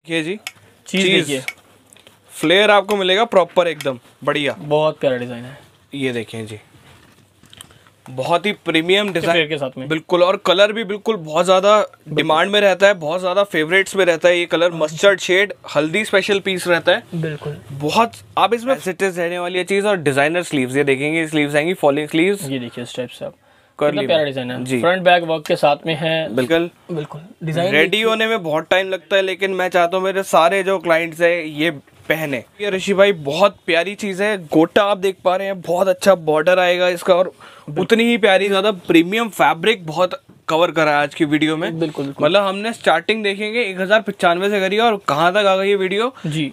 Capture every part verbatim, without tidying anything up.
देखिए जी, चीज देखिए, फ्लेयर आपको मिलेगा प्रॉपर एकदम बढ़िया, बहुत प्यारा डिजाइन है। ये देखें जी, बहुत ही प्रीमियम डिजाइन के साथ में बिल्कुल, और कलर भी बिल्कुल बहुत ज्यादा डिमांड में रहता है, बहुत ज्यादा फेवरेट्स में रहता है ये कलर। मस्टर्ड शेड हल्दी स्पेशल पीस रहता है बिल्कुल, बहुत। आप इसमें सिटेज रहने वाली है चीज, और डिजाइनर स्लीव्स, ये देखेंगे स्लीव्स आएंगी फॉलिंग स्लीव्स, ये देखिए स्टेप से आप कितना प्यारा डिजाइन है जी, फ्रंट बैक वर्क के साथ में है। बिल्कुल बिल्कुल डिजाइन रेडी होने में बहुत टाइम लगता है, लेकिन मैं चाहता हूँ मेरे सारे जो क्लाइंट्स है ये पहने। ये ऋषि भाई बहुत प्यारी चीज है, गोटा आप देख पा रहे हैं, बहुत अच्छा बॉर्डर आएगा इसका, और उतनी ही प्यारी ज्यादा प्रीमियम फैब्रिक बहुत कवर करा है आज की वीडियो में। बिल्कुल, मतलब हमने स्टार्टिंग देखेंगे एक हजार पचानवे से करी है, और कहाँ तक आ गई ये वीडियो जी।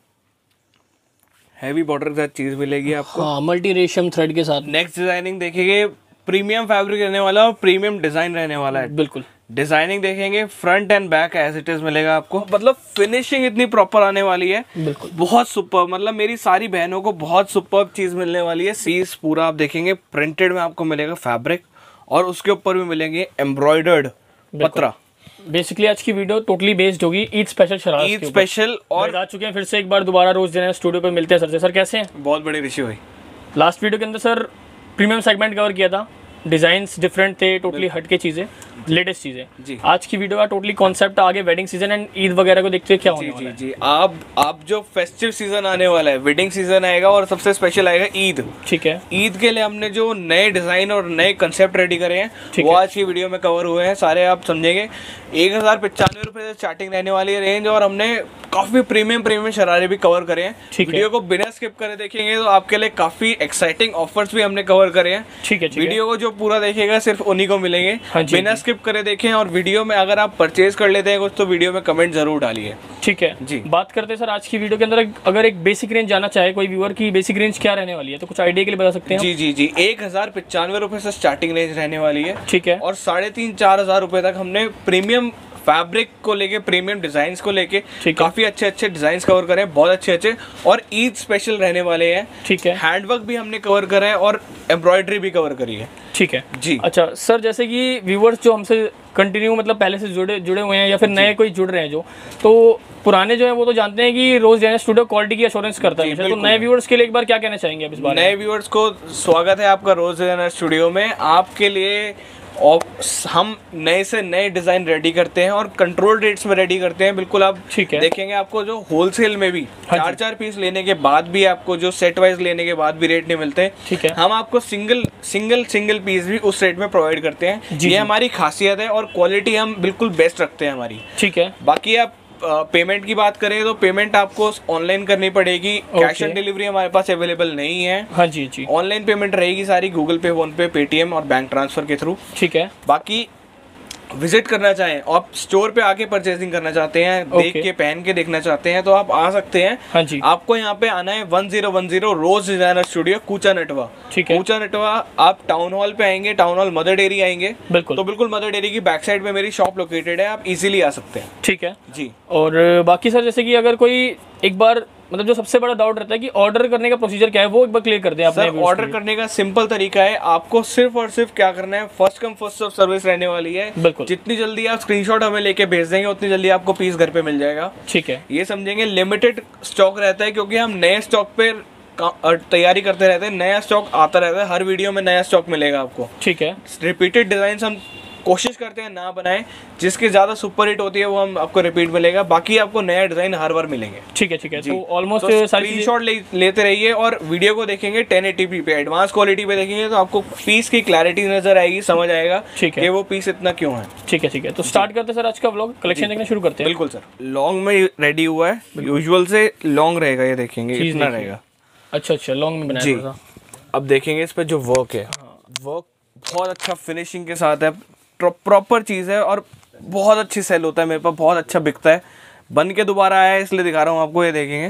हैवी बॉर्डर के साथ चीज मिलेगी आपको, हाँ, मल्टी रेशम थ्रेड के साथ। नेक्स्ट डिजाइनिंग देखेंगे, प्रीमियम फैब्रिक रहने वाला और प्रीमियम डिजाइन रहने वाला है। बिल्कुल डिजाइनिंग देखेंगे, front and back as it is मिलेगा आपको, मतलब फिनिशिंग इतनी प्रॉपर आने वाली है, बिल्कुल बहुत सुपर। मतलब मेरी सारी बहनों को बहुत सुपर चीज मिलने वाली है। सीस पूरा आप देखेंगे प्रिंटेड में आपको मिलेगा फैब्रिक, और उसके ऊपर भी मिलेंगे एम्ब्रॉयडर्ड पत्रा। बेसिकली आज की वीडियो टोटली बेस्ड होगी ईद स्पेशल शरारत ईद स्पेशल, और आ चुके हैं फिर से एक बार दोबारा रोज देना स्टूडियो पे मिलते हैं सर से। सर कैसे हैं? बहुत बड़े ऋषि भाई। लास्ट वीडियो के अंदर सर प्रीमियम सेगमेंट कवर किया था, डिजाइन्स डिफरेंट थे, टोटली हट के चीजें, लेटेस्ट चीजें जी। आज की वीडियो का टोटली कॉन्सेप्ट आगे वेडिंग सीजन एंड ईद वगैरह को देखते हैं क्या होने वाला है। जी जी, आप आप जो फेस्टिव सीजन आने वाला है, वेडिंग सीजन आएगा, और सबसे स्पेशल आएगा ईद। ठीक है, ईद के लिए हमने जो नए डिजाइन और नए कंसेप्ट रेडी करे हैं वो आज की वीडियो में कवर हुए हैं सारे, आप समझेंगे। एक हजार पचानवे रुपए से स्टार्टिंग रहने वाली है रेंज, और हमने काफी प्रीमियम प्रीमियम शरारे भी कवर करे हैं। वीडियो को बिना स्किप करे देखेंगे तो आपके लिए काफी एक्साइटिंग ऑफर्स भी हमने कवर करे हैं। ठीक है, वीडियो को जो पूरा देखेगा सिर्फ उन्हीं को मिलेंगे। हाँ बिना स्किप करे देखें, और वीडियो में अगर आप परचेज कर लेते हैं कुछ तो वीडियो में कमेंट जरूर डालिए। ठीक है जी। बात करते हैं सर आज की वीडियो के अंदर, अगर एक बेसिक रेंज जाना चाहे कोई व्यूअर की, बेसिक रेंज क्या रहने वाली है, तो कुछ आइडिया के लिए बता सकते हैं? जी जी जी, एक हजार पचानवे रुपए से स्टार्टिंग रेंज रहने वाली है। ठीक है, और साढ़े तीन चार हजार रुपए तक हमने प्रीमियम फैब्रिक को लेके, प्रीमियम डिजाइन्स को लेके काफी अच्छे अच्छे डिजाइन्स कवर करे हैं, बहुत अच्छे अच्छे, और ईद स्पेशल रहने वाले हैं। ठीक है, हैंडवर्क भी हमने कवर करा है, और एम्ब्रॉयडरी भी कवर करी है। ठीक है जी। अच्छा सर, जैसे कि व्यूअर्स जो हमसे कंटिन्यू मतलब पहले से जुड़े जुड़े हुए हैं, या फिर नए कोई जुड़ रहे हैं जो, तो पुराने जो है वो तो जानते हैं कि रोज डिजाइनर स्टूडियो क्वालिटी की एश्योरेंस करता है, तो नए व्यूअर्स के लिए एक बार क्या कहना चाहेंगे आप इस बारे में? नए व्यूअर्स को स्वागत है आपका रोज डिजाइनर स्टूडियो में। आपके लिए और हम नए से नए डिजाइन रेडी करते हैं, और कंट्रोल रेट्स में रेडी करते हैं। बिल्कुल आप ठीक है देखेंगे, आपको जो होलसेल में भी हाँ चार चार पीस लेने के बाद भी, आपको जो सेट वाइज लेने के बाद भी रेट नहीं मिलते हैं। ठीक है, हम आपको सिंगल सिंगल सिंगल पीस भी उस रेट में प्रोवाइड करते हैं। ये हमारी खासियत है, और क्वालिटी हम बिल्कुल बेस्ट रखते हैं हमारी। ठीक है, बाकी आप पेमेंट की बात करें तो पेमेंट आपको ऑनलाइन करनी पड़ेगी। कैश ऑन डिलीवरी हमारे पास अवेलेबल नहीं है। हाँ जी जी, ऑनलाइन पेमेंट रहेगी सारी, गूगल पे, फोन पे, पेटीएम और बैंक ट्रांसफर के थ्रू। ठीक है, बाकी विजिट करना चाहें, आप स्टोर पे आके परचेसिंग करना चाहते हैं, देख के पहन के देखना चाहते हैं, तो आप आ सकते हैं। हाँ जी, आपको यहाँ पे आना है one zero one zero rose designer studio, Kucha Natwa. ठीक है, कूचा नटवा आप टाउन हॉल पे आएंगे, टाउन हॉल मदर डेयरी आएंगे। बिल्कुल, तो बिल्कुल मदर डेयरी की बैक साइड में मेरी शॉप लोकेटेड है, आप इजीली आ सकते हैं। ठीक है जी। और बाकी सर, जैसे कि अगर कोई एक बार मतलब जो सबसे बड़ा डाउट रहता है कि ऑर्डर करने का प्रोसीजर क्या है, वो एक बार क्लियर कर दें आप। सर, ऑर्डर करने का सिंपल तरीका है, आपको सिर्फ और सिर्फ क्या करना है, first come first serve service रहने वाली है। बिल्कुल, जितनी जल्दी आप स्क्रीनशॉट हमें लेके भेज देंगे उतनी जल्दी आपको पीस घर पे मिल जाएगा। ठीक है, ये समझेंगे लिमिटेड स्टॉक रहता है, क्योंकि हम नए स्टॉक पे तैयारी करते रहते हैं, नया स्टॉक आता रहता है, हर वीडियो में नया स्टॉक मिलेगा आपको। ठीक है, रिपीटेड डिजाइन हम कोशिश करते हैं ना बनाएं, जिसकी ज्यादा सुपर हिट होती है वो हम आपको रिपीट मिलेगा, बाकी आपको नया डिजाइन हर बार मिलेंगे। ठीक है ठीक है, तो ऑलमोस्ट स्क्रीनशॉट ले, लेते रहिए, और वीडियो को देखेंगे टेन एटी पी पे, एडवांस क्वालिटी पे देखेंगे तो आपको पीस की क्लैरिटी नजर आएगी, समझ आएगा ठीक है कि वो पीस इतना क्यों है। ठीक है ठीक है, तो स्टार्ट करते हैं सर आज का व्लॉग, कलेक्शन देखना शुरू करते हैं। बिल्कुल सर, लॉन्ग में रेडी हुआ है, यूजुअल से लॉन्ग रहेगा, ये देखेंगे इतना रहेगा। अच्छा अच्छा, लॉन्ग में बनाया जी। अब देखेंगे इस पे जो वर्क है, वर्क बहुत अच्छा फिनिशिंग के साथ है, प्रॉपर चीज़ है, और बहुत अच्छी सेल होता है मेरे पास, बहुत अच्छा बिकता है। बन के दोबारा आया है इसलिए दिखा रहा हूँ आपको, ये देखेंगे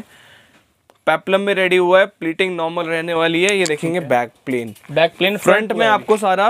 पेप्लम में रेडी हुआ है, प्लीटिंग नॉर्मल रहने वाली है। ये देखेंगे back plain, back plain front में आपको सारा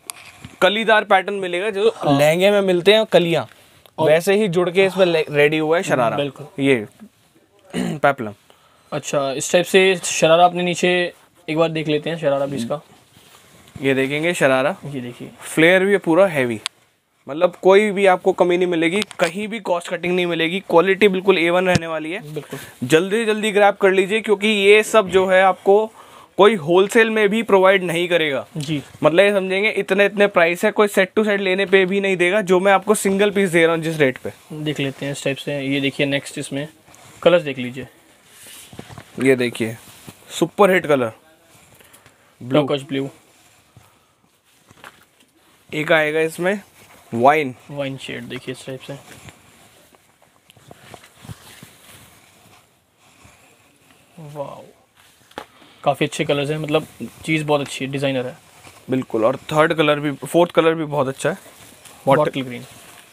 कलीदार पैटर्न मिलेगा, जो लहंगे में मिलते हैं कलियां, वैसे ही जुड़ के इसमें रेडी हुआ है शरारा। बिल्कुल, ये पेप्लम। अच्छा, इस टाइप से शरारा अपने नीचे एक बार देख लेते हैं, शरारा भी इसका। ये देखेंगे शरारा, ये देखिए फ्लेयर भी है पूरा हैवी, मतलब कोई भी आपको कमी नहीं मिलेगी, कहीं भी कॉस्ट कटिंग नहीं मिलेगी, क्वालिटी बिल्कुल ए वन रहने वाली है। बिल्कुल जल्दी जल्दी ग्रैब कर लीजिए, क्योंकि ये सब जो है आपको कोई होलसेल में भी प्रोवाइड नहीं करेगा जी। मतलब ये समझेंगे इतने इतने प्राइस है, कोई सेट टू सेट लेने पे भी नहीं देगा, जो मैं आपको सिंगल पीस दे रहा हूँ जिस रेट पे। देख लेते हैं इस टाइप से। ये देखिए नेक्स्ट, इसमें कलर्स देख लीजिए। ये देखिए super hit colour blue, blue. एक आएगा इसमें वाइन वाइन शेड, देखिए इस टाइप से। वाओ, काफ़ी अच्छे कलर्स हैं, मतलब चीज़ बहुत अच्छी है, डिज़ाइनर है बिल्कुल। और थर्ड कलर भी, फोर्थ कलर भी बहुत अच्छा है, बॉटल ग्रीन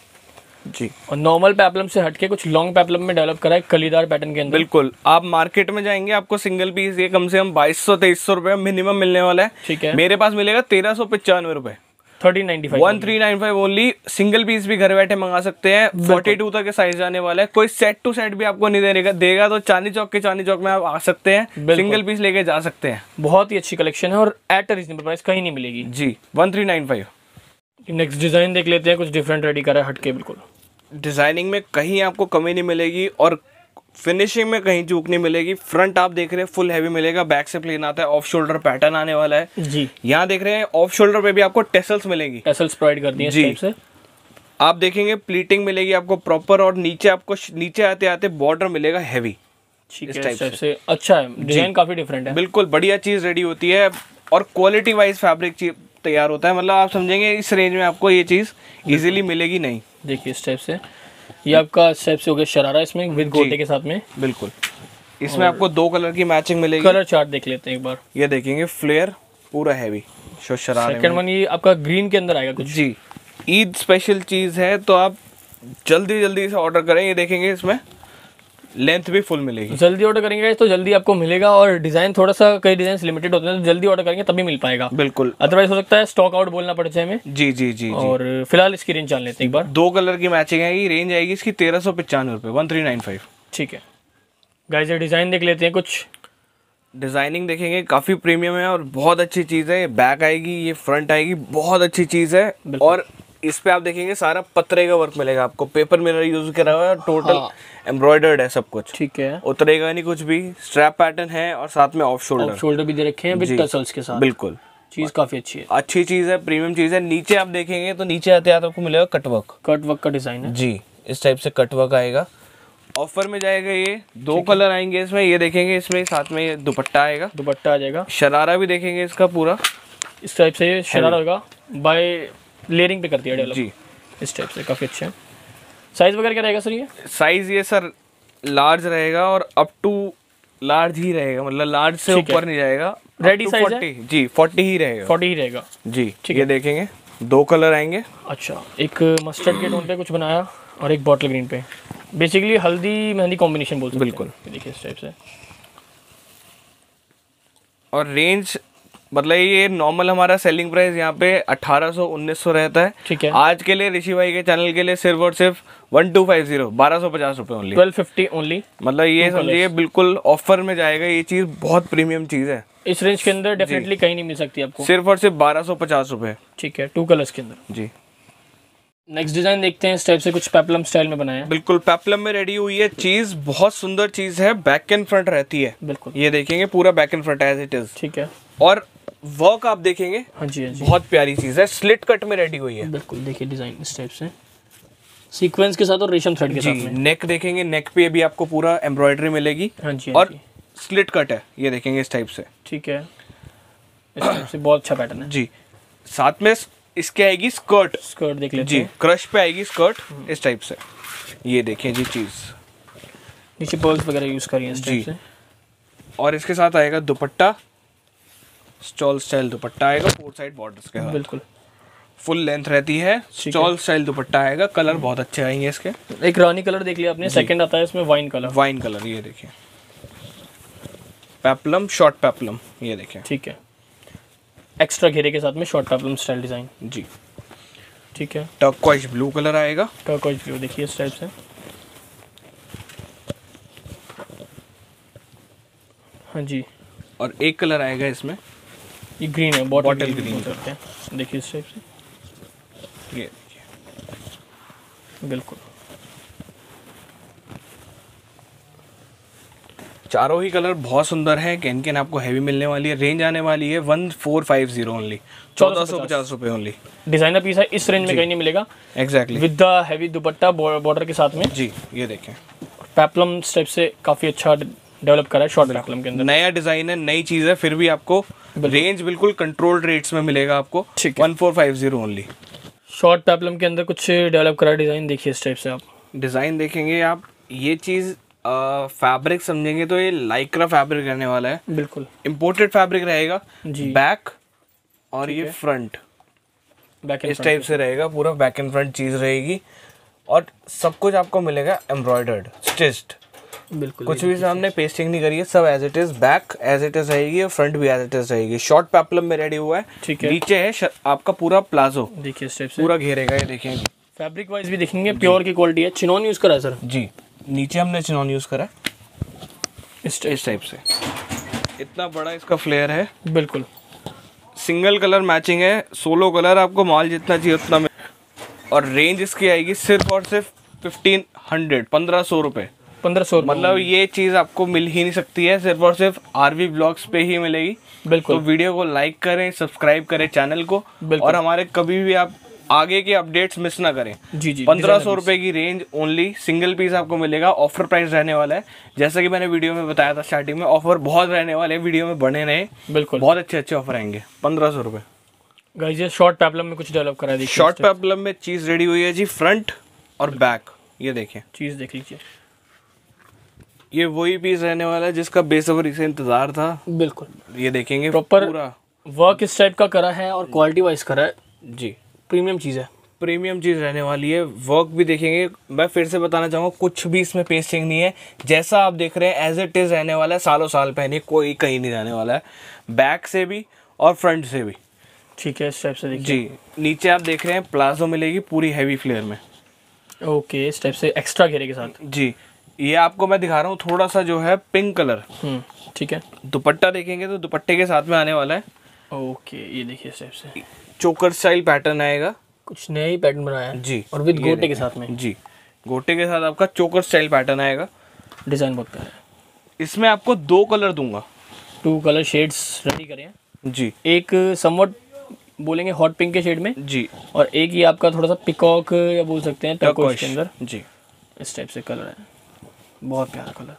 जी। और नॉर्मल पेप्लम से हटके कुछ लॉन्ग पेप्लम में डेवलप करा है कलीदार पैटर्न के अंदर। बिल्कुल, आप मार्केट में जाएंगे आपको सिंगल पीस ये कम से कम बाईस सौ तेईस सौ रुपए मिनिमम मिलने वाला है। ठीक है, मेरे पास मिलेगा तेरह सौ पचानवे रुपए, thirteen ninety five, one three nine five only. Single piece भी घर बैठे मंगा सकते हैं, फोर्टी टू तक के साइज जाने वाला है। कोई सेट टू सेट भी आपको नहीं देगा, देगा तो चांदी चौक के चांदी चौक में आप आ सकते हैं, सिंगल पीस लेके जा सकते हैं। बहुत ही अच्छी कलेक्शन है और एट अ रीजनेबल प्राइस, कहीं नहीं मिलेगी जी। One three nine five. Next design देख लेते हैं, कुछ डिफरेंट रेडी करा है हटके बिल्कुल। डिजाइनिंग में कहीं आपको कमी नहीं मिलेगी और फिनिशिंग में कहीं चूक नहीं मिलेगी। फ्रंट आप देख रहे हैं फुल हैवी मिलेगा, बैक से प्लेन आता है, ऑफ शोल्डर पैटर्न आने वाला है जी। यहाँ देख रहे हैं ऑफ शोल्डर पे भी आपको टेसल्स मिलेंगी, टेसल्स प्रोवाइड कर दिए इस टाइप से। आप देखेंगे प्लीटिंग मिलेगी आपको प्रॉपर, और नीचे आपको नीचे आते आते बॉर्डर मिलेगा हैवी। ठीक है, इस टाइप से अच्छा है, डिजाइन काफी डिफरेंट है, बिल्कुल बढ़िया चीज रेडी होती है और क्वालिटी वाइज फैब्रिक तैयार होता है। मतलब आप समझेंगे इस रेंज में आपको ये चीज इजीली मिलेगी नहीं। देखिए इस टाइप से, ये आपका इस टाइप से हो गया शरारा इसमें विद गोटे के साथ में। बिल्कुल, इसमें आपको दो कलर की मैचिंग मिलेगी। कलर चार्ट देख लेते हैं एक बार। ये देखेंगे फ्लेयर पूरा हैवी शरारा। सेकंड वन ये आपका ग्रीन के अंदर आएगा कुछ जी। ईद स्पेशल चीज है तो आप जल्दी जल्दी से ऑर्डर करें। ये देखेंगे इसमें लेंथ भी फुल मिलेगी, जल्दी ऑर्डर करेंगे तो जल्दी आपको मिलेगा। और डिजाइन थोड़ा सा, कई डिजाइन लिमिटेड होते हैं तो जल्दी ऑर्डर करेंगे तभी मिल पाएगा, बिल्कुल। अदरवाइज हो सकता है स्टॉक आउट बोलना पड़ जाए हमें। जी जी जी। और फिलहाल इसकी रेंज जान लेते हैं एक बार। दो कलर की मैचिंग है, रेंज आएगी इसकी तेरह सौ पचानवे रुपए, वन थ्री नाइन फाइव। ठीक है गाइस, ये डिजाइन देख लेते हैं कुछ। डिजाइनिंग देखेंगे काफी प्रीमियम है और बहुत अच्छी चीज है। ये बैक आएगी, ये फ्रंट आएगी, बहुत अच्छी चीज है। और इस पे आप देखेंगे सारा पत्रे का वर्क मिलेगा आपको, पेपर मिरर यूज करा हुआ है, टोटल एम्ब्रॉयडर्ड है सब कुछ। ठीक है, उतरेगा नहीं कुछ भी। स्ट्रैप पैटर्न है और साथ में ऑफ शोल्डर, ऑफ शोल्डर भी दे रखे हैं विद टसल्स के साथ। बिल्कुल, चीज काफी अच्छी है, अच्छी चीज है, प्रीमियम चीज है। नीचे आप देखेंगे तो नीचे आते आते आपको मिलेगा कटवर्क, कटवर्क का डिजाइन है जी। इस टाइप से कटवर्क आएगा, ऑफर में जाएगा। ये दो कलर आएंगे इसमें, ये देखेंगे इसमें साथ में ये दुपट्टा आएगा, दुपट्टा आ जाएगा। शरारा भी देखेंगे इसका पूरा इस टाइप से, ये शरारा होगा बाय लेयरिंग पे कर दिया डेवलप जी। इस टाइप से काफी अच्छा है। साइज वगैरह क्या रहेगा सर? ये साइज ये सर लार्ज रहेगा और अप टू लार्ज ही रहेगा, मतलब लार्ज से ऊपर नहीं जाएगा। रेडी साइज है जी, फोर्टी ही रहेगा, फोर्टी ही रहेगा जी। ये देखेंगे दो कलर आएंगे। अच्छा, एक मस्टर्ड के टोन पे कुछ बनाया और एक बॉटल ग्रीन पे, बेसिकली हल्दी मेहंदी कॉम्बिनेशन बोल सकते हैं। बिल्कुल, देखिए इस टाइप से। और रेंज मतलब ये नॉर्मल हमारा सेलिंग प्राइस यहाँ पे अठारह सौ उन्नीस सौ रहता है। ठीक है, आज के लिए ऋषि भाई के चैनल के लिए सिर्फ और सिर्फ वन टू फाइव जीरो बारह सौ पचास रुपए ओनली, ट्वेल्व फिफ्टी ओनली। मतलब ये समझिए बिल्कुल ऑफर में जाएगा। ये चीज बहुत प्रीमियम चीज है, इस रेंज के अंदर डेफिनेटली कहीं नहीं मिल सकती आपको, सिर्फ और सिर्फ बारह सौ पचास रुपए। ठीक है, टू कलर्स के अंदर जी। नेक्स्ट डिजाइन देखते हैं, इस टाइप से कुछ पेप्लम स्टाइल में बनाया है। बिल्कुल पेप्लम में रेडी हुई है चीज, बहुत सुंदर चीज है। बैक एंड फ्रंट रहती है, बिल्कुल। ये देखेंगे पूरा back and front as it is. ठीक है, और वर्क आप देखेंगे, हाँ जी हाँ जी, बहुत प्यारी चीज है, स्लिट कट में रेडी हुई है। बिल्कुल, देखिए डिजाइन इस टाइप से सीक्वेंस के साथ और रेशम थ्रेड के साथ में। नेक देखेंगे, नेक पे भी आपको पूरा एम्ब्रॉयडरी मिलेगी। हाँ जी, और स्लिट कट है, ये देखेंगे इस टाइप से। ठीक है, इस टाइप से बहुत अच्छा पैटर्न है जी। साथ में इसके आएगी स्कर्ट, स्कर्ट देख लेते जी, हैं। क्रश पे आएगी स्कर्ट इस टाइप से। ये देखिए जी चीज, नीचे पर्ल्स वगैरह यूज करिए इस टाइप से। और इसके साथ आएगा दुपट्टा, स्टॉल स्टाइल दुपट्टा आएगा, फोर साइड बॉर्डर्स के साथ। बिल्कुल, फुल लेंथ रहती है, स्टॉल स्टाइल दुपट्टा आएगा। कलर बहुत अच्छे आएंगे इसके। एक रानी कलर देख लिया आपने, सेकंड आता है इसमें वाइन कलर। वाइन कलर, ये देखिए पेप्लम, शॉर्ट पेप्लम, ये देखिए। ठीक है, एक्स्ट्रा घेरे के साथ में शॉर्ट पेप्लम स्टाइल डिजाइन। जी। ठीक है, टर्कोइज ब्लू कलर आएगा, टर्कोइज ब्लू देखिए इस टाइप से। हाँ जी। और एक कलर आएगा इसमें, ये ग्रीन है, बॉटल बॉटल ग्रीन करते हैं, देखिए इस टाइप से। ये देखिए बिल्कुल। चारों ही कलर बहुत सुंदर है। कैन कैन आपको हैवी मिलने वाली है। रेंज आने वाली है one four five zero only, चौदह सौ पचास रुपए ओनली। डिजाइनर पीस है, इस रेंज में कहीं नहीं मिलेगा। Exactly with the heavy dupatta border के साथ में। जी ये देखें, पेप्लम स्टेप से काफी अच्छा डेवलप करा है शॉर्ट पेप्लम के अंदर। नया डिजाइन है, नई चीज है, फिर भी आपको रेंज बिल्कुल कंट्रोल्ड रेट्स में मिलेगा आपको। One four five zero only. Short peplum के अंदर कुछ डेवलप करा डिजाइन देखिए इस टाइप से। आप डिजाइन देखेंगे आप, ये चीज फैब्रिक समझेंगे तो ये लाइक्रा फैब्रिक रहने वाला है। बिल्कुल इम्पोर्टेड फैब्रिक रहेगा जी। बैक और ये फ्रंट बैक इस टाइप से रहेगा, पूरा बैक एंड फ्रंट चीज रहेगी। और सब कुछ आपको मिलेगा एम्ब्रॉयडर्ड, स्टिच्ड। बिल्कुल, कुछ भी सामने पेस्टिंग नहीं करी है, सब as it is. Back as it is रहेगी और फ्रंट भी एज इट इज रहेगी। शॉर्ट पेप्लम में रेडी हुआ है। ठीक है। नीचे है श- आपका पूरा प्लाजो, देखिए इस टाइप से पूरा घेरेगा। ये देखेंगे, फैब्रिक वाइज भी देखेंगे प्योर की क्वालिटी है। चिनॉन यूज करा है सर जी, नीचे हमने चिनॉन यूज करा है इस इस टाइप से। इतना बड़ा इसका फ्लेयर है। बिल्कुल सिंगल कलर मैचिंग है, सोलो कलर आपको माल जितना चाहिए उतना मिल। और रेंज इसकी आएगी सिर्फ और सिर्फ फिफ्टीन हंड्रेड, पंद्रह सौ रुपए। पंद्रह सौ मतलब ये चीज आपको मिल ही नहीं सकती है, सिर्फ और सिर्फ आरवी ब्लॉग्स पे ही मिलेगी। बिल्कुल। तो वीडियो को लाइक करें, सब्सक्राइब करें चैनल को, और हमारे कभी भी आप आगे के अपडेट्स मिस ना करें। जी जी। पंद्रह सौ रुपए की रेंज ओनली, सिंगल पीस आपको मिलेगा। ऑफर प्राइस रहने वाला है, जैसा कि मैंने वीडियो में बताया था स्टार्टिंग में। ऑफर बहुत रहने वाले हैं, वीडियो में बने रहे। बिल्कुल, बहुत अच्छे अच्छे ऑफर आएंगे। पंद्रह सौ रुपए। गाइस ये शॉर्ट पेप्लम में कुछ डेवलप करा है देखिए। शॉर्ट पेप्लम में चीज रेडी हुई है जी, फ्रंट और बैक। ये देखें, चीज देख लीजिए। ये वही पीस रहने वाला है जिसका बेसब्री से इंतजार था। बिल्कुल, ये देखेंगे प्रॉपर पूरा वर्क इस टाइप का करा है और क्वालिटी वाइज करा है जी। प्रीमियम चीज है, प्रीमियम चीज रहने वाली है। वर्क भी देखेंगे, मैं फिर से बताना चाहूँगा, कुछ भी इसमें पेस्टिंग नहीं है। जैसा आप देख रहे हैं एज इट इज रहने वाला है, सालों साल पहने, कोई कहीं नहीं जाने वाला है। बैक से भी और फ्रंट से भी। ठीक है, इस टाइप से देखिए जी। नीचे आप देख रहे हैं प्लाजो मिलेगी पूरी हैवी फ्लेयर में। ओके, इस टाइप से एक्स्ट्रा घेरे के साथ जी। ये आपको मैं दिखा रहा हूँ थोड़ा सा जो है पिंक कलर। हम्म, ठीक है। दुपट्टा देखेंगे तो दुपट्टे के साथ में आने वाला है। ओके, ये देखिए इस टाइप से चोकर स्टाइल पैटर्न आएगा। कुछ नया ही पैटर्न बनाया है जी, और विद ये गोटे के देखें। साथ में। जी, गोटे के साथ आपका चोकर स्टाइल पैटर्न आएगा। डिजाइन बहुत प्यारा है। इसमें आपको दो कलर दूंगा, टू कलर शेड्स रेडी करें हैं जी। एक समवट बोलेंगे हॉट पिंक के शेड में, जी, और एक ही आपका थोड़ा सा पिकॉक या बोल सकते हैं टर्कोइश के अंदर। जी। इस टाइप से कलर है, बहुत प्यारा कलर।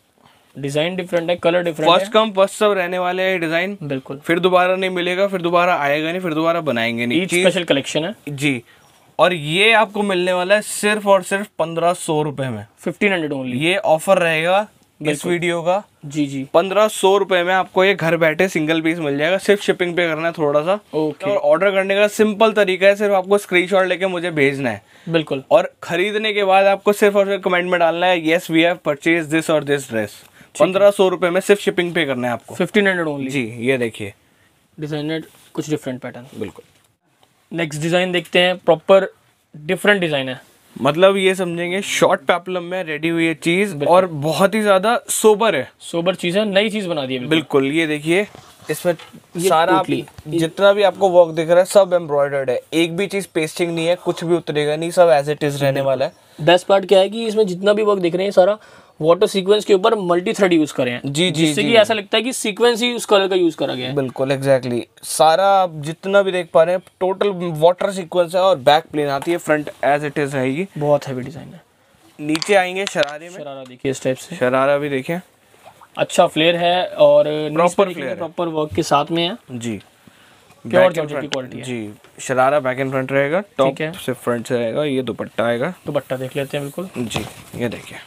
डिजाइन डिफरेंट है, कलर डिफरेंट है। फर्स्ट कम फर्स्ट सब रहने वाले हैं डिजाइन। बिल्कुल, फिर दोबारा नहीं मिलेगा, फिर दोबारा आएगा नहीं, फिर दोबारा बनाएंगे नहीं। ईद स्पेशल कलेक्शन है जी। और ये आपको मिलने वाला है सिर्फ और सिर्फ पंद्रह सौ रुपए में। Fifteen hundred only. ये ऑफर रहेगा इस वीडियो का। जी जी। पंद्रह सौ रुपए में आपको ये घर बैठे सिंगल पीस मिल जाएगा। सिर्फ शिपिंग पे करना है थोड़ा सा। ओके। और ऑर्डर करने का सिंपल तरीका है, सिर्फ आपको स्क्रीनशॉट लेके मुझे भेजना है। बिल्कुल। और खरीदने के बाद आपको सिर्फ और सिर्फ कमेंट में डालना है yes we have purchase this और दिस ड्रेस। पंद्रह सौ रुपए में सिर्फ शिपिंग पे करना है आपको। Fifteen hundred only. जी, ये देखिए डिजाइनर कुछ डिफरेंट पैटर्न। बिल्कुल। नेक्स्ट डिजाइन देखते हैं, प्रॉपर डिफरेंट डिजाइन है। मतलब ये समझेंगे शॉर्ट पेप्लम में रेडी हुई है चीज, और बहुत ही ज्यादा सोबर है। सोबर चीज है, नई चीज बना दी है। बिल्कुल। ये देखिए, इसमें सारा जितना भी आपको वर्क दिख रहा है सब एम्ब्रॉयडर्ड है। एक भी चीज पेस्टिंग नहीं है, कुछ भी उतरेगा नहीं, सब एज इट इज रहने वाला है। बेस्ट पार्ट क्या है कि इसमें जितना भी वर्क दिख रहे हैं सारा वाटर सीक्वेंस के ऊपर मल्टी थ्रेड यूज करे हैं। जी जी, जिससे कि ऐसा लगता है कि सीक्वेंस ही उस कलर का यूज करा गया है। बिल्कुल एग्जैक्टली। सारा आप जितना भी देख पा रहे हैं टोटल वाटर सीक्वेंस है, और बैक प्लेन आती है, फ्रंट एज इट इज रहेगी। बहुत हैवी डिजाइन है। नीचे आएंगे शरारे में। शरारा देखिए इस टाइप से, शरारा भी देखें, अच्छा फ्लेयर है और प्रॉपर फ्लेयर, प्रॉपर वर्क के साथ में है जी। प्योर जॉर्जेट की क्वालिटी है। जी, शरारा बैक एंड फ्रंट रहेगा, टॉप से फ्रंट से रहेगा। ये दुपट्टा आएगा, दुपट्टा देख लेते हैं। बिल्कुल जी, ये देखिए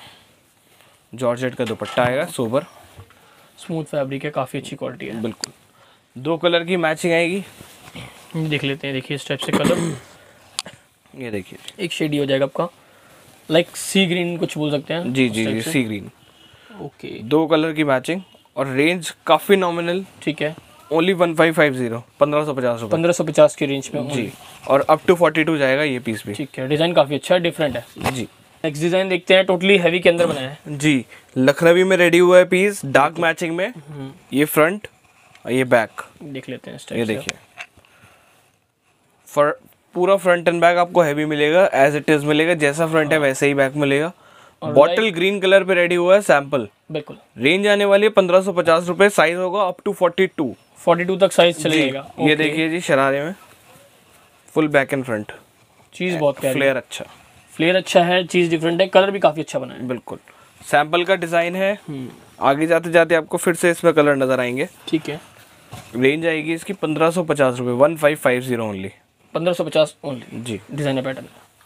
जॉर्जेट का दुपट्टा आएगा, सोबर स्मूथ फैब्रिक है, काफी अच्छी क्वालिटी है। बिल्कुल। दो कलर की मैचिंग आएगी, देख लेते हैं। देखिए इस टाइप से कलर, ये देखिए एक शेड ही हो जाएगा आपका, लाइक सी ग्रीन कुछ बोल सकते हैं। जी जी जी, सी ग्रीन। ओके, दो कलर की मैचिंग, और रेंज काफी नॉमिनल। ठीक है, only one five five zero, पंद्रह सौ पचास रुपये पंद्रह सौ पचास की रेंज में जी। और अप टू फोर्टी टू जाएगा ये पीस भी। ठीक है, डिजाइन काफी अच्छा है, डिफरेंट है जी। नेक्स्ट डिजाइन देखते हैं, टोटली हैवी के अंदर बनाया है जी। लखनवी में रेडी हुआ है पीस, डार्क मैचिंग में। ये फ्रंट और ये बैक, देख लेते हैं इस ये टाइप से। देखिए। फॉर पूरा फ्रंट एंड बैक आपको हैवी मिलेगा, एज इट इज मिलेगा, जैसा फ्रंट है वैसे ही बैक मिलेगा। बॉटल ग्रीन कलर पे रेडी हुआ है सैंपल। बिल्कुल। रेंज आने वाली है पंद्रह सौ पचास रुपए, साइज होगा up to forty two forty two तक साइज चलेगा। ये देखिए जी शरारे में फुल बैक एंड फ्रंट, चीज बहुत प्यारी, फ्लेयर अच्छा, फ्लेयर अच्छा है, चीज डिफरेंट है, कलर भी काफी अच्छा बना है। बिल्कुल सैंपल का डिजाइन है। आगे जाते जाते आपको फिर से इसमें कलर नजर आएंगे। ठीक है। रेंज आएगी इसकी पंद्रह सौ पचास रुपए, one five five zero only, पंद्रह सौ पचास ओनली जी। Designer pattern.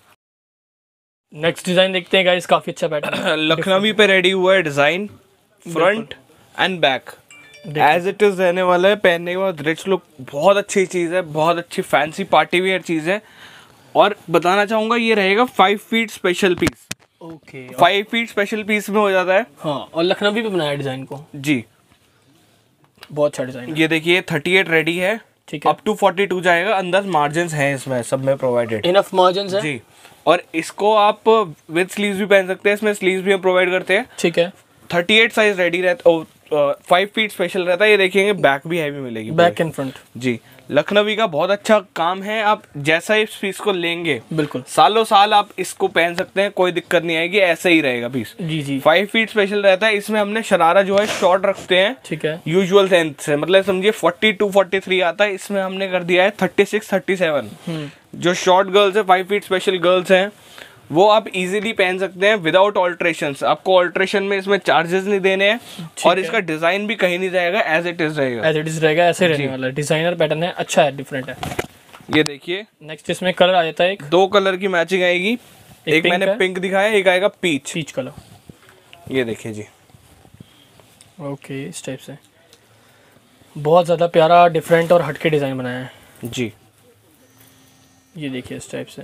नेक्स्ट डिजाइन देखते हैं गाइस, काफी अच्छा पैटर्न लखनवी पे रेडी हुआ है design, front and back as it is रहने वाला है। पहनने के बाद रिच लुक, बहुत अच्छी चीज है, बहुत अच्छी फैंसी पार्टी वेयर चीज है। और बताना चाहूंगा ये रहेगा five feet special piece. Okay, five feet special piece में हो जाता है। हाँ, और लखनवी पे बनाया डिजाइन को जी, बहुत अच्छा डिजाइन। ये देखिए थर्टी एट रेडी है, ठीक है, अप टू फोर्टी टू जाएगा। अंदर मार्जिन हैं इसमें सब में प्रोवाइडेड, इनफ मार्जिन है जी। और इसको आप विद स्लीव्स भी पहन सकते हैं, इसमें स्लीव्स भी हम प्रोवाइड करते हैं। ठीक है। थर्टी एट साइज रेडी रहता, फाइव फीट स्पेशल रहता है। ये देखिएंगे बैक भी हैवी मिलेगी, बैक एंड फ्रंट जी। लखनवी का बहुत अच्छा काम है, आप जैसा इस पीस को लेंगे बिल्कुल सालों साल आप इसको पहन सकते हैं, कोई दिक्कत नहीं आएगी, ऐसा ही रहेगा पीस। जी जी। फाइव फीट स्पेशल रहता है। इसमें हमने शरारा जो है शॉर्ट रखते हैं, ठीक है, यूजुअल लेंथ से, मतलब समझिए फोर्टी टू फोर्टी थ्री आता है, इसमें हमने कर दिया है थर्टी सिक्स थर्टी सेवन। जो शॉर्ट गर्ल्स है, फाइव फीट स्पेशल गर्ल्स हैं, वो आप इजीली पहन सकते हैं विदाउट ऑल्ट्रेशन। आपको ऑल्ट्रेशन में इसमें चार्जेस नहीं देने हैं, और इसका डिजाइन भी कहीं नहीं जाएगा, एज इट इज रहेगा, एज इट इज रहेगा, ऐसे रहने वाला है। डिजाइनर पैटर्न है, अच्छा है, डिफरेंट है। ये देखिए नेक्स्ट इसमें कलर आ जाता है, एक दो कलर की मैचिंग आएगी, एक, एक मैंने पिंक दिखाया, एक आएगा पीच पीच कलर। ये देखिए जी, ओके, इस टाइप से बहुत ज्यादा प्यारा, डिफरेंट और हटके डिजाइन बनाया है जी। ये देखिए इस टाइप से,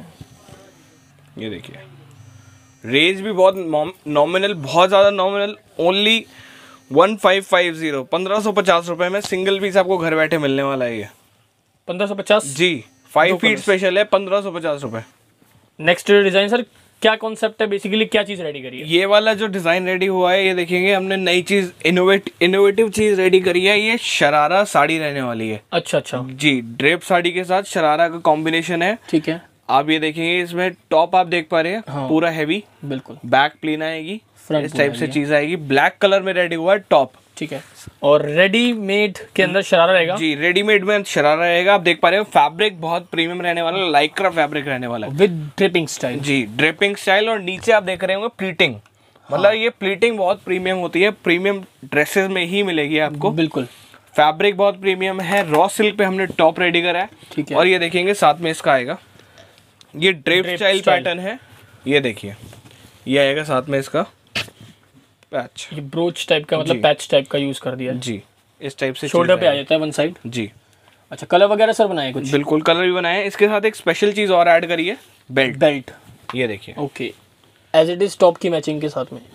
ये देखिए रेंज भी बहुत नॉमिनल, बहुत ज़्यादा nominal, only one five five zero, पंद्रह सौ पचास रुपए में सिंगल पीस आपको घर बैठे मिलने वाला है। ये पंद्रह सौ पचास जी, फाइव फीट स्पेशल है, पंद्रह सौ पचास रुपए। नेक्स्ट डिजाइन सर, क्या कॉन्सेप्ट है बेसिकली, क्या चीज रेडी करी है? ये वाला जो डिजाइन रेडी हुआ है, ये देखेंगे हमने नई चीज, इनोवेट इनोवेटिव चीज रेडी करी है। ये शरारा साड़ी रहने वाली है। अच्छा अच्छा जी, ड्रेप साड़ी के साथ शरारा का कॉम्बिनेशन है। ठीक है। आप ये देखेंगे इसमें टॉप आप देख पा रहे हैं, हाँ, पूरा हैवी, बिल्कुल, बैक प्लेन आएगी, इस टाइप से चीज आएगी। ब्लैक कलर में रेडी हुआ है टॉप, ठीक है। और रेडीमेड के अंदर शरारा रहेगा जी, रेडीमेड में शरारा रहेगा। आप देख पा रहे हो फैब्रिक बहुत प्रीमियम रहने वाला, लाइक्रा फैब्रिक रहने वाला है, विद ड्रिपिंग स्टाइल जी, ड्रिपिंग स्टाइल। और नीचे आप देख रहे होंगे प्लीटिंग, मतलब हाँ, ये प्लीटिंग बहुत प्रीमियम होती है, प्रीमियम ड्रेसेस में ही मिलेगी आपको, बिल्कुल। फैब्रिक बहुत प्रीमियम है, रॉ सिल्क पे हमने टॉप रेडी करा है, ठीक है। और ये देखेंगे साथ में इसका आएगा, ये ड्रेप स्टाइल पैटर्न है। ये देखिए, ये आएगा साथ में इसका पैच, ये ब्रोच टाइप का, मतलब पैच टाइप का यूज कर दिया जी, इस टाइप से शोल्डर पे आ जाता है वन साइड जी। अच्छा, कलर वगैरह सर बनाए कुछ? बिल्कुल, कलर भी बनाए। इसके साथ एक स्पेशल चीज और ऐड करी है, बेल्ट। बेल्ट, ये देखिए, okay, as it is top की मैचिंग के साथ में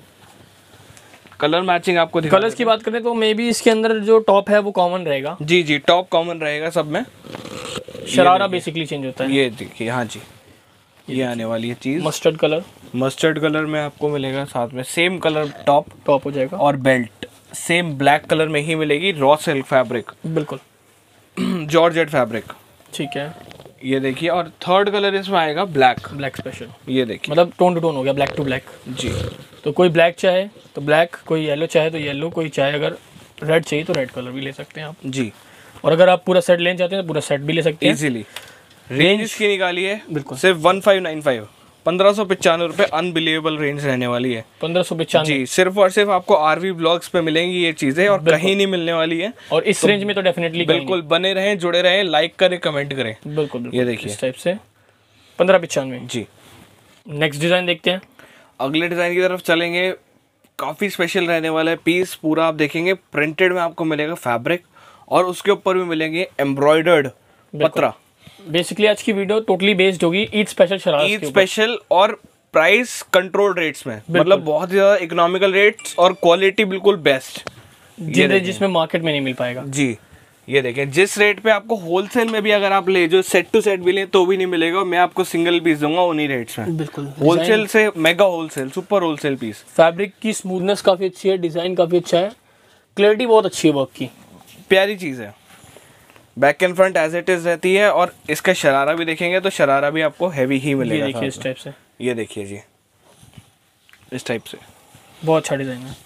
कलर मैचिंग आपको दिखा। कलर्स की बात करें तो मे बी इसके अंदर जो टॉप है वो कॉमन रहेगा। जी जी, टॉप कॉमन रहेगा सब में, शरारा बेसिकली चेंज होता है। ये देखिए, हाँ जी, ये आने वाली है चीज, मस्टर्ड कलर, मस्टर्ड कलर में आपको मिलेगा साथ में, सेम कलर टॉप टॉप हो जाएगा, और बेल्ट सेम ब्लैक कलर में ही मिलेगी, रॉ सिल्क फैब्रिक, बिल्कुल, जॉर्जेट फैब्रिक, ठीक है। ये देखिए, और थर्ड कलर इसमें आएगा ब्लैक, ब्लैक स्पेशल। ये देखिए, मतलब टोन टू टोन हो गया, ब्लैक टू ब्लैक जी। तो कोई ब्लैक चाहे तो ब्लैक, कोई येलो चाहे तो येलो, कोई चाहे अगर रेड चाहिए तो रेड कलर भी ले सकते हैं आप जी। और अगर आप पूरा सेट लेना चाहते हैं तो पूरा सेट भी ले सकते हैं इजीली। रेंज इसकी निकाली है बिल्कुल सिर्फ वन फाइव नाइन फाइव, पंद्रह सौ पचानवे रुपए, अनबिलीवेबल रेंज रहने वाली है, पंद्रह सौ पचानवे जी। सिर्फ और सिर्फ आपको आरवी ब्लॉग्स पे मिलेंगी ये चीजें, और कहीं नहीं मिलने वाली है। और इस तो रेंज में तो डेफिनेटली बिल्कुल बने रहें, जुड़े रहें, लाइक करें, कमेंट करें, बिल्कुल। ये देखिए इस टाइप से पंद्रह पचानवे जी। नेक्स्ट डिजाइन देखते हैं, अगले डिजाइन की तरफ चलेंगे। काफी स्पेशल रहने वाला है पीस, पूरा आप देखेंगे प्रिंटेड में आपको मिलेगा फैब्रिक, और उसके ऊपर भी मिलेंगे एम्ब्रॉयडर्ड पत्रा। बेसिकली आज की वीडियो टोटली बेस्ड होगी ईद स्पेशल शरारा, ईद स्पेशल, और प्राइस कंट्रोल रेट्स में, मतलब बहुत ज्यादा इकोनॉमिकल रेट्स और क्वालिटी बिल्कुल बेस्ट, जिसमें मार्केट में नहीं मिल पाएगा जी। ये देखें, जिस रेट पे आपको होलसेल में भी अगर आप ले, जो सेट टू सेट भी लें तो भी नहीं मिलेगा, मैं आपको सिंगल पीस दूंगा उन्हीं रेट्स में, बिल्कुल। होलसेल से mega wholesale, super wholesale piece. Fabric की स्मूथनेस काफी अच्छी है, डिजाइन काफी अच्छा है, क्लैरिटी बहुत अच्छी है वर्क की, प्यारी चीज है। Back and front as it is रहती है। और इसका शरारा भी देखेंगे तो शरारा भी आपको हैवी ही मिलेगा। ये देखिए इस टाइप से, ये देखिए जी इस टाइप से बहुत अच्छा डिजाइन है।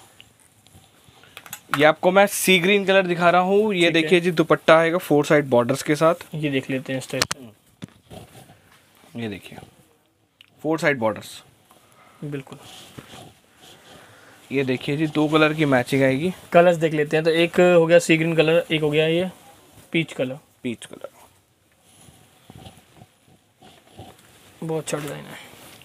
ये आपको मैं सी ग्रीन कलर दिखा रहा हूँ। ये देखिए जी दुपट्टा आएगा फोर साइड बॉर्डर्स के साथ। ये देख लेते हैं इस टाइप से, ये देखिए फोर साइड बॉर्डर्स बिल्कुल। ये देखिए जी दो कलर की मैचिंग आएगी। कलर्स देख लेते हैं, तो एक हो गया सी ग्रीन कलर, एक हो गया ये पीच कलर। पीच कलर बहुत अच्छा डिजाइन है,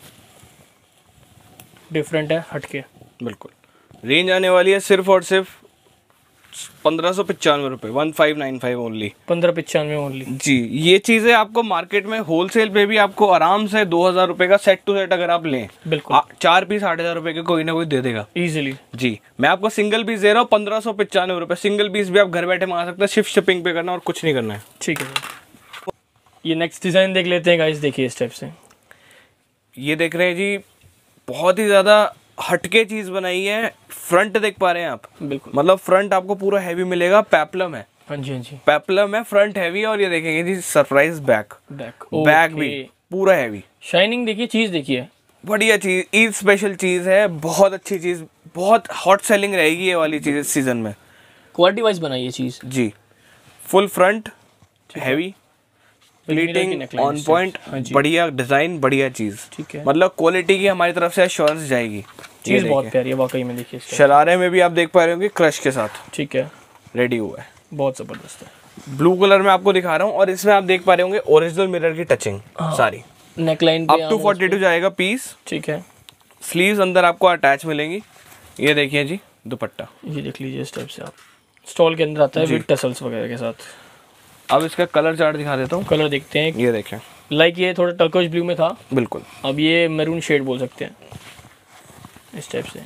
डिफरेंट है, हटके। बिल्कुल। रेंज आने वाली है सिर्फ और सिर्फ पंद्रह सौ पचानवे रुपये, one five nine five only. पंद्रह पचानवे ओनली जी। ये चीज़ें आपको मार्केट में होलसेल पे भी आपको आराम से दो हज़ार रुपये का सेट टू सेट अगर आप लें, बिल्कुल आ, चार पीस आठ हज़ार रुपये के कोई ना कोई दे देगा इजीली। जी। मैं आपको सिंगल पीस दे रहा हूँ पंद्रह सौ पचानवे रुपये। सिंगल पीस भी आप घर बैठे मंगा सकते हैं, सिर्फ शिपिंग पे करना और कुछ नहीं करना है। ठीक है। ये नेक्स्ट डिज़ाइन देख लेते हैं गाइस, देखिए इस टाइप से। ये देख रहे हैं जी बहुत ही ज़्यादा हटके चीज़ बनाई है। फ्रंट देख पा रहे हैं आप, बिल्कुल, मतलब फ्रंट आपको पूरा हैवी मिलेगा। पेप्लम है, हाँ जी हाँ जी, पेप्लम है, फ्रंट हैवी। और ये देखेंगे जी सरप्राइज बैक, बैक बैक भी पूरा हैवी। शाइनिंग देखिए, चीज़ देखिए, बढ़िया चीज़, ईद स्पेशल चीज़ है, बहुत अच्छी चीज़, बहुत हॉट सेलिंग रहेगी ये वाली चीज़ इस सीज़न में। क्वालिटी वाइज बनाई है चीज़ जी। Full front heavy, pleating on point, बढ़िया डिजाइन, बढ़िया चीज। ठीक है, मतलब क्वालिटी की हमारी तरफ से एश्योरेंस जाएगी। चीज बहुत प्यारी है वाकई में। देखिए शरारे में भी आप देख पा रहे होंगे क्रश के साथ, ठीक है, रेडी हुआ है, बहुत जबरदस्त है। ब्लू कलर में आपको दिखा रहा हूँ। और इसमें आप देख पा रहे होंगे ओरिजिनल मिरर की टचिंग सारी। Neckline up to forty two जाएगा पीस। ठीक है। स्लीव्स अंदर आपको अटैच मिलेंगी। ये देखिए जी दुपट्टा, ये देख लीजिए इस टाइप से। आप स्टॉल के अंदर आता है विद टसल्स वगैरह के साथ। अब इसका कलर चार्ट दिखा देता हूँ। कलर देखते हैं। ये देखें, लाइक ये थोड़ा टर्कोइश ब्लू में था, बिल्कुल। अब ये मैरून शेड बोल सकते हैं इस टाइप से।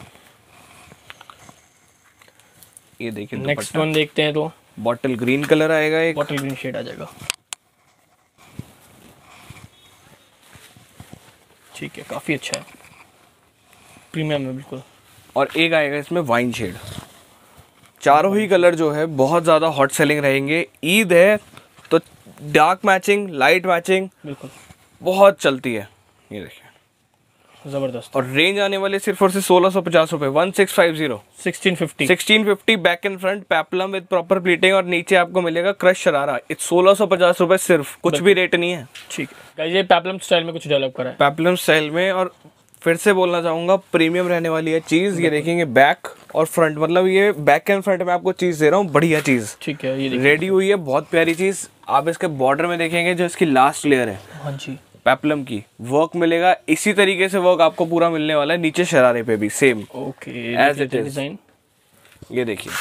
ये देखिए नेक्स्ट वन देखते हैं, तो बॉटल ग्रीन कलर आएगा, एक बॉटल ग्रीन शेड आ जाएगा। ठीक है, काफ़ी अच्छा है, प्रीमियम है बिल्कुल। और एक आएगा इसमें वाइन शेड। चारों ही कलर जो है बहुत ज़्यादा हॉट सेलिंग रहेंगे। ईद है तो डार्क मैचिंग, लाइट मैचिंग बिल्कुल बहुत चलती है। ये देखिए ज़बरदस्त। और रेंज आने वाले सिर्फ और सिर्फ सोलह सौ पचास रुपये, one six five zero, sixteen fifty, sixteen fifty. Back and front peplum with proper pleating और नीचे आपको मिलेगा क्रश शरारा। इट्स सोलह सौ पचास रुपये सिर्फ, कुछ भी रेट नहीं है। ठीक है, ये पेप्लम स्टाइल में कुछ डेवलप करा है, पेप्लम स्टाइल में। और फिर से बोलना चाहूँगा प्रीमियम रहने वाली है चीज़। ये देखेंगे बैक और फ्रंट, मतलब ये बैक एंड फ्रंट में आपको चीज़ दे रहा हूँ, बढ़िया चीज़। ठीक है, ये रेडी हुई है, बहुत प्यारी चीज़। आप इसके बॉर्डर में देखेंगे जो इसकी लास्ट लेयर है, हाँ जी, पेप्लम की वर्क मिलेगा। इसी तरीके से वर्क आपको पूरा मिलने वाला है नीचे शरारे पे भी same. Okay, as it is design. ये देखिए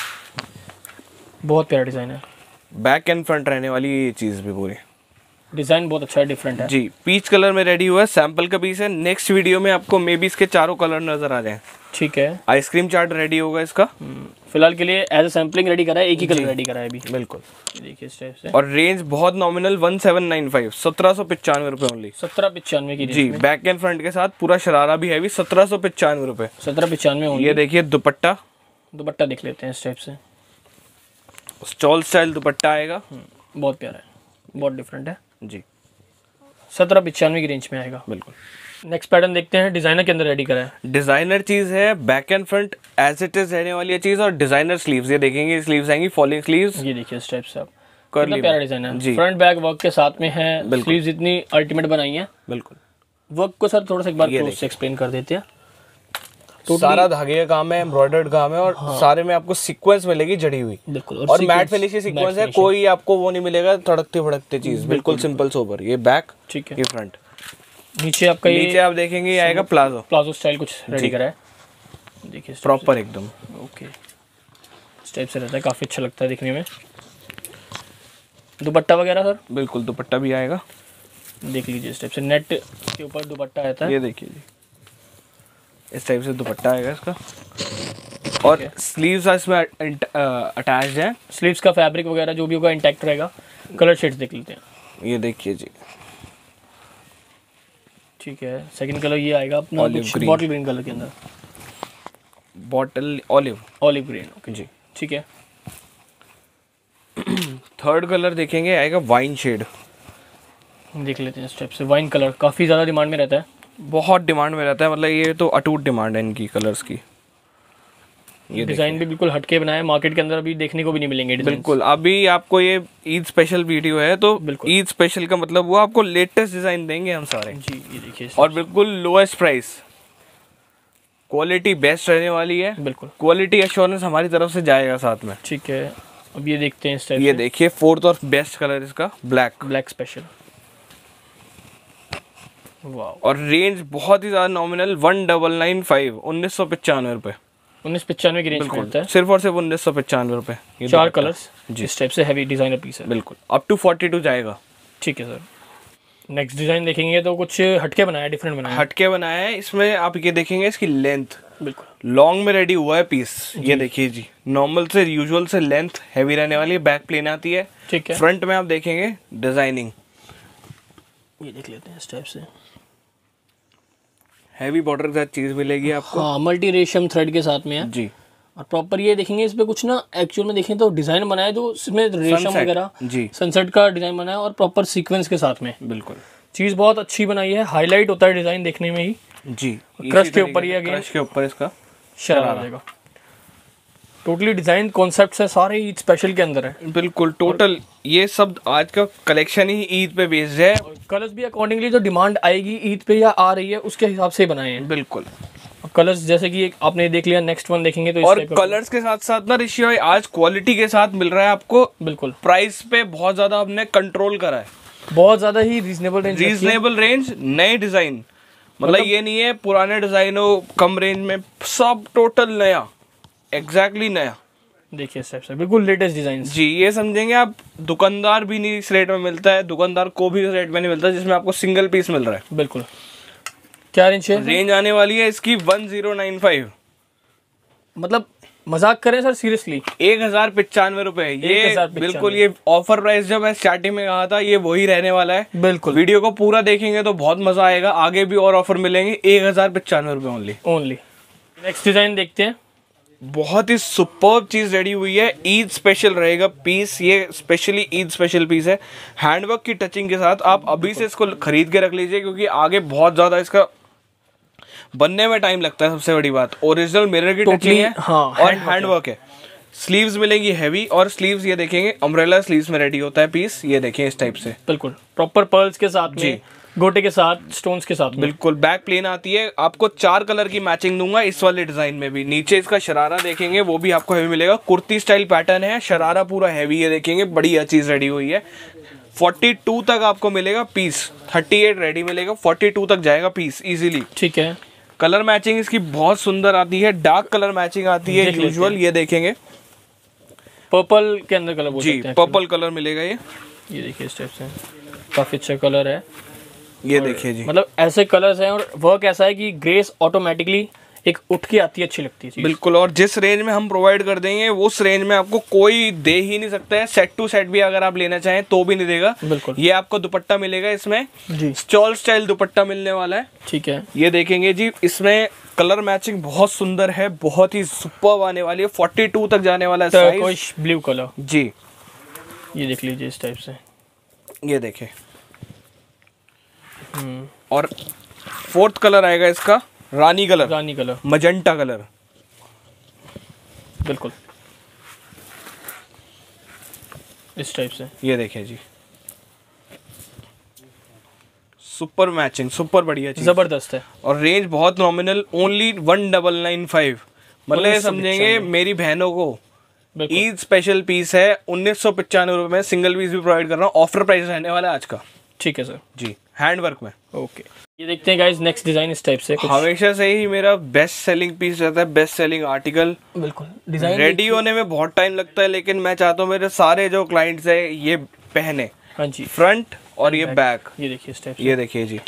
बहुत प्यारा डिजाइन है, बैक एंड फ्रंट रहने वाली ये चीज़ भी पूरी। डिजाइन बहुत अच्छा है, डिफरेंट है जी। पीच कलर में रेडी हुआ है, सैंपल का पीस है। नेक्स्ट वीडियो में आपको मे बी इसके चारों कलर नजर आ जाए। ठीक है, आइसक्रीम चार्ट रेडी होगा इसका। फिलहाल के लिए एज अ सैम्पलिंग रेडी करा है, एक ही कलर रेडी करा है अभी, बिल्कुल। ये देखिए इस टाइप से। और रेंज बहुत nominal, one seven nine five, सत्रह सौ पचानवे रुपये ओनली। सत्रह पचानवे की जी। बैक एंड फ्रंट के साथ पूरा शरारा भी हैवी, सत्रह सौ पचानवे रुपये, सत्रह पचानवे। ये देखिए दुपट्टा, दुपट्टा देख लेते हैं इस टाइप से। स्टॉल स्टाइल दुपट्टा आएगा, बहुत प्यारा है, बहुत डिफरेंट है जी। सत्रह पचानवे की रेंज में आएगा, बिल्कुल। नेक्स्ट पैटर्न देखते हैं, डिजाइनर के अंदर रेडी करा है। डिजाइनर चीज है, back and front as it is रहने वाली है चीज। और डिजाइनर स्लीव्स, ये देखेंगे स्लीव्स आएंगी फॉलिंग स्लीव्स। ये देखिए इस टाइप से, आप कर्ली कितना प्यारा डिजाइन है जी। फ्रंट बैक वर्क के साथ में है, स्लीव्स इतनी अल्टीमेट बनाई है। बिल्कुल। वर्क को सर थोड़ा सा एक बार क्लोज से एक्सप्लेन कर देते हैं। तो सारा धागे का काम है, एम्ब्रॉयडर्ड काम है। और हाँ। सारे में आपको सीक्वेंस मिलेगी जड़ी हुई, बिल्कुल। और, और मैट फिनिश की सीक्वेंस है, कोई आपको वो नहीं मिलेगा तड़कते भड़कते चीज, बिल्कुल सिंपल सोबर। ये बैक, ठीक है, ये फ्रंट। नीचे आपका नीचे आप देखेंगे ये आएगा प्लाजो, प्लाजो स्टाइल कुछ रेडी करा है, देखिए प्रॉपर एकदम। ओके, इस टाइप से रहता है, काफी अच्छा लगता है दिखने में। दुपट्टा वगैरह सर? बिल्कुल, दुपट्टा भी आएगा, देख लीजिए इस टाइप से नेट के ऊपर दुपट्टा आता है। ये देखिए जी, इस टाइप से दुपट्टा आएगा इसका। और स्लीव्स इसमें अटैच्ड है। स्लीव्स का फैब्रिक वगैरह जो भी होगा इंटैक्ट रहेगा। कलर शेड्स देख लेते हैं, ये देखिए जी, ठीक है। सेकंड कलर ये आएगा अपना बॉटल ग्रीन कलर के अंदर, bottle olive, olive green, okay जी, ठीक है। थर्ड कलर देखेंगे आएगा वाइन शेड। देख लेते हैं इस टाइप से। वाइन कलर काफ़ी ज़्यादा डिमांड में रहता है, बहुत डिमांड में रहता है, मतलब ये तो अटूट डिमांड है इनकी कलर्स की। ये डिज़ाइन भी बिल्कुल हटके बनाया है, मार्केट के अंदर अभी देखने को भी नहीं मिलेंगे डिज़ाइन। बिल्कुल, अभी आपको ये ईद स्पेशल वीडियो है तो ईद स्पेशल का मतलब वो आपको लेटेस्ट डिज़ाइन देंगे हम सारे जी। ये देखिए, और बिल्कुल लोएस्ट प्राइस, क्वालिटी बेस्ट रहने वाली है। बिल्कुल, क्वालिटी एश्योरेंस हमारी तरफ से जाएगा साथ में। ठीक है, अब ये देखते हैं इस टाइप। ये देखिए फोर्थ और बेस्ट कलर इसका ब्लैक, ब्लैक स्पेशल। वाह, और रेंज बहुत ही ज़्यादा nominal, one double nine five, उन्नीस सौ पचानवे रुपये, उन्नीस पचानवे की रेंज में मिलता है, सिर्फ और सिर्फ उन्नीस सौ पचानवे रुपये। चार कलर्स इस टाइप से, हैवी डिजाइनर पीस है। बिल्कुल, अप टू फोर्टी टू जाएगा। ठीक है सर, नेक्स्ट डिजाइन देखेंगे तो कुछ हटके बनाया है, डिफरेंट बनाया है। हटके बनाया है, इसमें आप ये देखेंगे इसकी लेंथ बिल्कुल लॉन्ग में रेडी हुआ है पीस। ये देखिए जी, नॉर्मल से यूजुअल से लेंथ हैवी रहने वाली है, बैक प्लेन आती है। ठीक है, फ्रंट में आप देखेंगे डिजाइनिंग, ये देख लेते हैं इस टाइप से, हैवी बॉर्डर के साथ चीज मिलेगी आपको। हाँ, मल्टी रेशम थ्रेड के साथ में है जी। और प्रॉपर ये देखेंगे इस पे कुछ ना एक्चुअल में देखें तो डिजाइन बनाया है, जो इसमें रेशम वगैरह जी सनसेट का डिजाइन बनाया है और प्रॉपर सीक्वेंस के साथ में। बिल्कुल, चीज बहुत अच्छी बनाई है, हाईलाइट होता है डिजाइन देखने में ही। जी, क्रश के ऊपर ही क्रश के ऊपर इसका शरारा रहेगा। टोटली डिजाइन कॉन्सेप्ट है सारे ईद स्पेशल के अंदर है। बिल्कुल, टोटल ये सब आज का कलेक्शन ही ईद पे बेस्ड है। कलर्स भी अकॉर्डिंगली जो डिमांड आएगी ईद पे या आ रही है उसके हिसाब से बनाए हैं। बिल्कुल, कलर्स जैसे कि आपने देख लिया, नेक्स्ट वन देखेंगे तो और कलर्स के साथ साथ ना ऋषि भाई आज क्वालिटी के साथ मिल रहा है आपको। बिल्कुल, प्राइस पे बहुत ज्यादा हमने कंट्रोल करा है, बहुत ज्यादा ही रीजनेबल रेंज, रीजनेबल रेंज, नए डिजाइन, मतलब ये नहीं है पुराने डिजाइन हो कम रेंज में, सब टोटल नया, एग्जैक्टली नया। देखिए स्टेप से बिल्कुल लेटेस्ट डिजाइन जी। ये समझेंगे आप, दुकानदार भी नहीं इस रेट में मिलता है, दुकानदार को भी इस रेट में नहीं मिलता जिसमें आपको सिंगल पीस मिल रहा है। बिल्कुल, क्या रेंज है? रेंज आने वाली है इसकी वन जीरो नाइन फाइव, मतलब मजाक करें सर सीरियसली, एक हजार पचानवे रुपए। ये बिल्कुल ये ऑफर प्राइस जब मैं स्टार्टिंग में कहा था ये वही रहने वाला है। बिल्कुल, वीडियो को पूरा देखेंगे तो बहुत मजा आएगा, आगे भी और ऑफर मिलेंगे। एक हजार पचानवे रुपए ओनली ओनली। नेक्स्ट डिजाइन देखते हैं। बहुत ही सुपर्ब चीज रेडी हुई है, ईद स्पेशल रहेगा पीस, ये स्पेशली ईद स्पेशल पीस है, हैंडवर्क की टचिंग के साथ। आप अभी से इसको खरीद के रख लीजिए क्योंकि आगे बहुत ज्यादा इसका बनने में टाइम लगता है। सबसे बड़ी बात, ओरिजिनल मिरर की टचिंग है। हाँ, और हैंडवर्क है। स्लीव्स मिलेंगी हैवी, और स्लीव्स ये देखेंगे अम्ब्रेला स्लीव्स में रेडी होता है पीस। ये देखें इस टाइप से, बिल्कुल प्रॉपर पर्ल्स के साथ जी, में, गोटे के साथ, स्टोन्स के साथ में। बिल्कुल बैक प्लेन आती है। आपको चार कलर की मैचिंग दूंगा इस वाले डिजाइन में भी। नीचे इसका शरारा देखेंगे वो भी आपको हैवी मिलेगा, कुर्ती स्टाइल पैटर्न है, शरारा पूरा हैवी है। देखेंगे बढ़िया चीज रेडी हुई है। बयालीस तक आपको मिलेगा पीस, अड़तीस रेडी मिलेगा, बयालीस तक जाएगा पीस इजीली। ठीक है, कलर मैचिंग इसकी बहुत सुंदर आती है, डार्क कलर मैचिंग आती है यूजुअल। ये देखेंगे पर्पल के अंदर कलर बोल जी, सकते हैं, पर्पल कलर मिलेगा ये। ये देखिए इस टाइप से काफी अच्छा कलर है। ये देखिए जी, मतलब ऐसे कलर्स हैं और वर्क ऐसा है कि ग्रेस ऑटोमेटिकली एक उठ के आती है, अच्छी लगती है चीज़। बिल्कुल, और जिस रेंज में हम प्रोवाइड कर देंगे उस रेंज में आपको कोई दे ही नहीं सकता है। सेट टू सेट भी अगर आप लेना चाहें तो भी नहीं देगा। बिल्कुल, ये आपको दुपट्टा मिलेगा इसमें जी, स्टॉल स्टाइल दुपट्टा मिलने वाला है। ठीक है, ये देखेंगे जी, इसमें कलर मैचिंग बहुत सुंदर है, बहुत ही सुपर्ब आने वाली है। बयालीस तक जाने वाला है साइज, ब्लू कलर जी। ये देख लीजिए इस टाइप से, ये देखें। और फोर्थ कलर आएगा इसका रानी कलर, रानी कलर, मजेंटा कलर। बिल्कुल इस टाइप से। ये देखें जी, सुपर मैचिंग, सुपर बढ़िया चीज, जबरदस्त है। और रेंज बहुत nominal, only one double nine five. मतलब समझेंगे मेरी बहनों को ईद स्पेशल पीस है, उन्नीस सौ पचानवे रुपए में सिंगल पीस भी प्रोवाइड कर रहा हूँ। ऑफर प्राइस रहने वाला है आज का। ठीक है सर जी, हैंडवर्क में। ओके, ये देखते हैं गाइस नेक्स्ट डिजाइन इस टाइप से। हमेशा से ही मेरा बेस्ट सेलिंग पीस रहता है, बेस्ट सेलिंग आर्टिकल। बिल्कुल, डिजाइन रेडी होने में बहुत टाइम लगता है, लेकिन मैं चाहता हूँ मेरे सारे जो क्लाइंट्स है ये पहने। हाँ जी, फ्रंट और ये बैक। ये देखिए इस टाइप से, ये देखिए जी,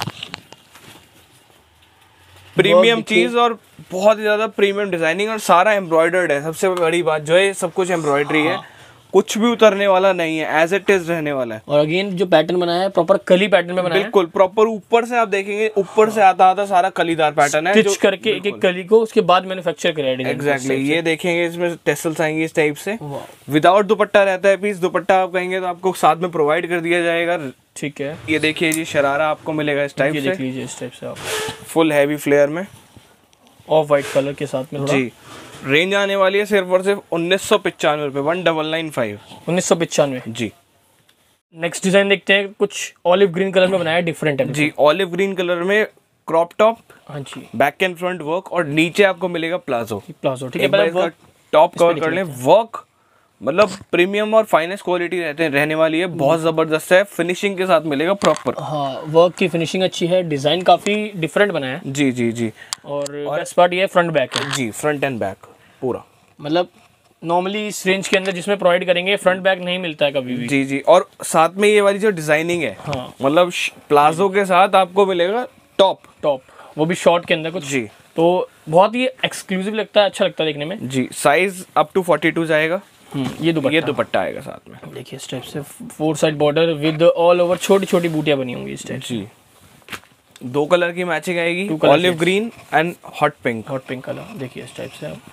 प्रीमियम चीज और बहुत ही ज्यादा प्रीमियम डिजाइनिंग, और सारा एम्ब्रॉयडर्ड है। सबसे बड़ी बात जो है सब कुछ एम्ब्रॉयडरी है, कुछ भी उतरने वाला नहीं है, एज इट इज रहने वाला है। और अगेन जो पैटर्न बनाया है प्रॉपर कली पैटर्न में बनाया है। बिल्कुल प्रॉपर ऊपर से आप देखेंगे, ऊपर से आता आता सारा कलीदार पैटर्न है, स्टिच करके एक एक कली को उसके बाद मैन्युफैक्चर किया है। एग्जैक्टली, ये देखेंगे इसमें टेसल्स आएंगे इस टाइप से, विदाउट दुपट्टा रहता है पीस। दुपट्टा आप कहेंगे तो आपको साथ में प्रोवाइड कर दिया जाएगा। ठीक है, ये देखिए जी शरारा आपको मिलेगा इस टाइप से, देख लीजिए इस टाइप से आप फुल हैवी फ्लेयर में ऑफ वाइट कलर के साथ में जी। रेंज आने वाली है सिर्फ और सिर्फ उन्नीस सौ पचानवे रुपए, वन डबल नाइन फाइव, उन्नीस सौ पचानवे जी। नेक्स्ट डिजाइन देखते हैं, कुछ ऑलिव ग्रीन कलर में बनाया है, डिफरेंट है जी। ऑलिव ग्रीन कलर में क्रॉप टॉप, हाँ जी, बैक एंड फ्रंट वर्क, और नीचे आपको मिलेगा प्लाजो। प्लाजो ठीक है, टॉप कवर कर लें। वर्क मतलब प्रीमियम और फाइनेस्ट क्वालिटी रहते हैं, रहने वाली है, बहुत जबरदस्त है, फिनिशिंग के साथ मिलेगा प्रॉपर। हाँ, वर्क की फिनिशिंग अच्छी है, डिजाइन काफी डिफरेंट बना है। जी जी जी। और बेस्ट पार्ट ये फ्रंट बैक है जी, फ्रंट एंड बैक पूरा, मतलब नॉर्मली इस रेंज के अंदर जिसमें प्रोवाइड करेंगे फ्रंट बैक नहीं मिलता है कभी भी। जी जी। और साथ में ये वाली जो डिजाइनिंग है, हाँ, मतलब प्लाजो के साथ आपको मिलेगा टॉप, टॉप वो भी शॉर्ट के अंदर कुछ जी, तो बहुत ही एक्सक्लूसिव लगता है, अच्छा लगता है देखने में जी। Size up to forty two जाएगा। ये दुपट्टा, ये दुपट्टा आएगा साथ में, देखिए इस टाइप से four side border with all over छोटी छोटी बूटियां बनी होंगी इस टाइप जी। दो कलर की मैचिंग आएगी, olive green and hot pink. Hot pink colour देखिए इस टाइप से आप,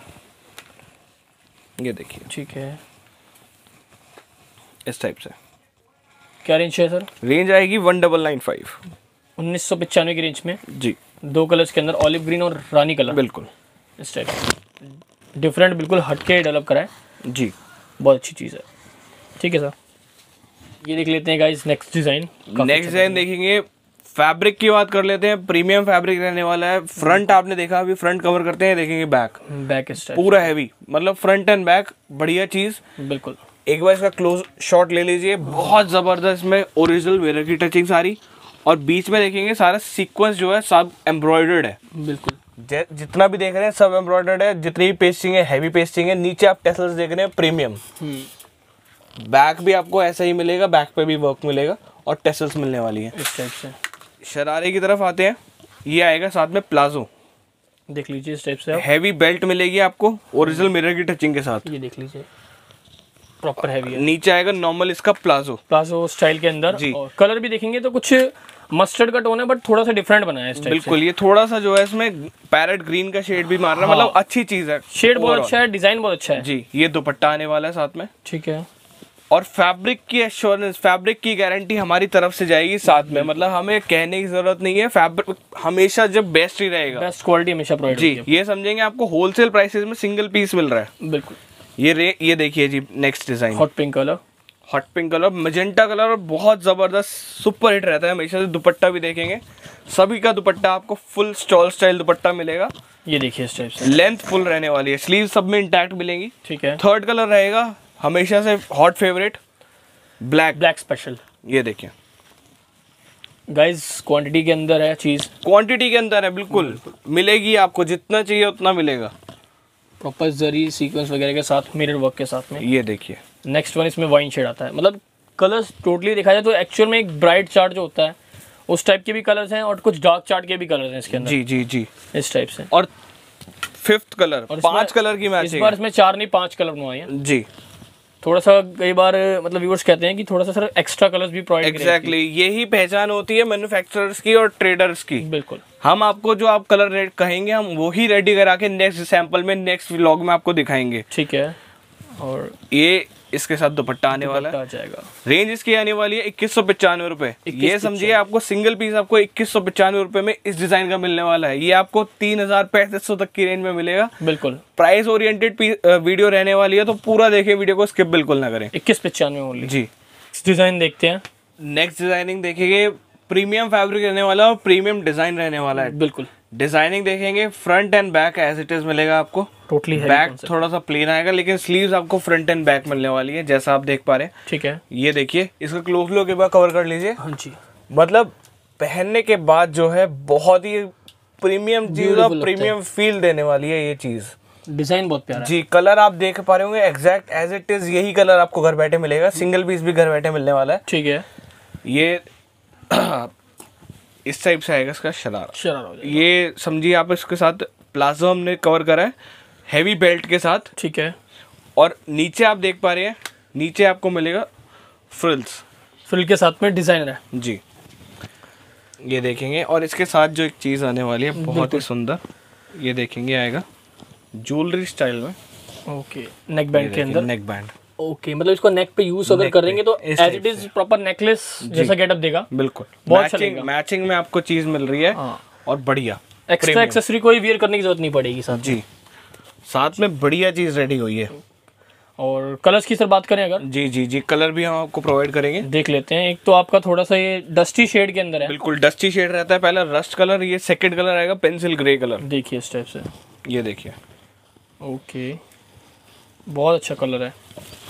ये देखिए ठीक है, इस टाइप से। क्या रेंज है सर? रेंज आएगी वन डबल नाइन फाइव, उन्नीस सौ पचानवे की रेंज में जी। दो कलर्स के अंदर, ऑलिव ग्रीन और रानी कलर, बिल्कुल इस टाइप डिफरेंट, बिल्कुल हटके डेवलप करा है जी, बहुत अच्छी चीज़ है। ठीक है सर, ये देख लेते हैं guys next design. Next design देखेंगे, फैब्रिक की बात कर लेते हैं, प्रीमियम फैब्रिक रहने वाला है। फ्रंट आपने देखा, अभी फ्रंट कवर करते हैं, देखेंगे बैक, बैक इस टाइप पूरा हैवी, मतलब फ्रंट एंड बैक बढ़िया चीज। बिल्कुल, एक बार इसका क्लोज शॉट ले लीजिए, बहुत जबरदस्त में ओरिजिनल वेयर की टचिंग सारी, और बीच में देखेंगे सारा सीक्वेंस जो है सब एम्ब्रॉयडर्ड है। बिल्कुल, जितना भी देख रहे हैं सब एम्ब्रॉयडर्ड है, जितनी भी पेस्टिंग है हैवी पेस्टिंग है। नीचे आप टेसल्स देख रहे हैं प्रीमियम, बैक भी आपको ऐसा ही मिलेगा, बैक पे भी वर्क मिलेगा और टेसल्स मिलने वाली है इस टाइप से। शरारे की तरफ आते हैं, ये आएगा साथ में प्लाजो, देख लीजिए इस टाइप से, हैवी बेल्ट मिलेगी आपको ओरिजिनल मिरर की टचिंग के साथ, ये देख लीजिए प्रॉपर हैवी है। नीचे आएगा नॉर्मल इसका प्लाजो, प्लाजो स्टाइल के अंदर जी। और कलर भी देखेंगे तो कुछ मस्टर्ड का टोन है बट थोड़ा सा डिफरेंट बना है इस टाइप। बिल्कुल, ये थोड़ा सा जो है इसमें पैरेट ग्रीन का शेड भी मार रहा है, मतलब अच्छी चीज है, शेड बहुत अच्छा है, डिजाइन बहुत अच्छा है जी। ये दुपट्टा आने वाला है साथ में, ठीक है, और फैब्रिक की एश्योरेंस, फैब्रिक की गारंटी हमारी तरफ से जाएगी साथ में, मतलब हमें कहने की जरूरत नहीं है, फैब्रिक हमेशा जब बेस्ट ही रहेगा, बेस्ट क्वालिटी हमेशा प्रोवाइड जी। ये समझेंगे आपको होलसेल प्राइसेस में सिंगल पीस मिल रहा है। बिल्कुल, ये रे ये देखिए जी next design, hot pink colour, hot pink colour, magenta colour, और बहुत जबरदस्त सुपर हिट रहता है हमेशा से। दुपट्टा भी देखेंगे, सभी का दुपट्टा आपको फुल स्टॉल स्टाइल दुपट्टा मिलेगा, ये देखिए इस टाइप से, लेंथ फुल रहने वाली है, स्लीव सब में इंटैक्ट मिलेंगी, ठीक है। थर्ड कलर रहेगा हमेशा से hot favourite, black, black special, ये देखिए गाइस क्वांटिटी के अंदर है चीज, क्वांटिटी के अंदर है, बिल्कुल मिलेगी आपको, जितना चाहिए उतना मिलेगा, प्रॉपर जरी सीक्वेंस वगैरह के साथ, मिरर वर्क के साथ में। ये देखिए नेक्स्ट वन इसमें वाइन शेड आता है, मतलब कलर्स टोटली देखा जाए तो एक्चुअल में एक ब्राइट चार्ट जो होता है उस टाइप के भी कलर्स हैं, और कुछ डार्क चार्ट के भी कलर्स हैं इसके अंदर, जी जी जी, इस टाइप से। और फिफ्थ कलर, और पांच कलर की इस मैचिंग बार इसमें चार नहीं पांच कलर बनवाए हैं जी। थोड़ा सा कई बार मतलब व्यूअर्स कहते हैं कि थोड़ा सा सर एक्स्ट्रा कलर्स भी प्रोवाइड करें। एग्जैक्टली, यही पहचान होती है मैन्युफैक्चरर्स की और ट्रेडर्स की। बिल्कुल, हम आपको जो आप कलर रेड कहेंगे हम वही रेडी करा के नेक्स्ट सैंपल में नेक्स्ट व्लॉग में आपको दिखाएंगे, ठीक है। और ये इसके साथ दुपट्टा आने वाला है, आ जाएगा। रेंज इसकी आने वाली है इक्कीस सौ पचानवे रुपए। ये समझिए आपको सिंगल पीस आपको इक्कीस सौ पचानवे रुपए में इस डिजाइन का मिलने वाला है। ये आपको तीन हजार पैंतीस सौ तक की रेंज में मिलेगा। बिल्कुल, प्राइस ओरिएंटेड वीडियो रहने वाली है, तो पूरा देखिए, वीडियो को स्किप बिल्कुल ना करें। इक्कीस पचानवे ओनली जी। डिजाइन देखते हैं, नेक्स्ट डिजाइनिंग देखेंगे, प्रीमियम फैब्रिक रहने वाला है और प्रीमियम डिजाइन रहने वाला है। बिल्कुल, डिजाइनिंग देखेंगे, front and back as it is मिलेगा आपको, टोटली बैक थोड़ा सा प्लेन आएगा, लेकिन स्लीव्स आपको फ्रंट एंड बैक मिलने वाली है, जैसा आप देख पा रहे हैं। ठीक है, ये देखिए, इसका क्लोज लो के बाद कवर कर लीजिए। हाँ जी, मतलब पहनने के बाद जो है बहुत ही प्रीमियम चीज और प्रीमियम फील देने वाली है ये चीज। डिजाइन बहुत प्यारा जी। कलर आप देख पा रहे होंगे, एग्जैक्ट एज इट इज यही कलर आपको घर बैठे मिलेगा, सिंगल पीस भी घर बैठे मिलने वाला है। ठीक है, ये इस टाइप से आएगा इसका शरारा। शरारा हो जाएगा। ये समझिए आप, इसके साथ प्लाजो हमने कवर करा है हैवी बेल्ट के साथ। ठीक है, और नीचे आप देख पा रहे हैं नीचे आपको मिलेगा फ्रिल्स, फ्रिल के साथ में डिजाइनर है जी, ये देखेंगे। और इसके साथ जो एक चीज़ आने वाली है बहुत ही सुंदर, ये देखेंगे आएगा ज्वेलरी स्टाइल में। ओके, नेक बैंड के अंदर, नेक बैंड। ओके, मतलब इसको नेक पे यूज अगर करेंगे तो as it is proper necklace जैसा गेटअप देगा। बिल्कुल, बहुत मैचिंग मैचिंग में आपको चीज मिल रही है और बढ़िया, एक्स्ट्रा एक्सेसरी कोई वियर करने की जरूरत नहीं पड़ेगी साथ जी, साथ में बढ़िया चीज रेडी हुई है। और कलर्स की सर बात करें अगर, जी जी जी, कलर भी हम आपको प्रोवाइड करेंगे, देख लेते हैं। एक तो आपका थोड़ा सा ये डस्टी शेड के अंदर है, बिल्कुल डस्टी शेड रहता है, पहला रस्ट कलर, ये सेकंड कलर आएगा पेंसिल ग्रे कलर। देखिए इस टाइप से, ये देखिए, ओके, बहुत अच्छा कलर है।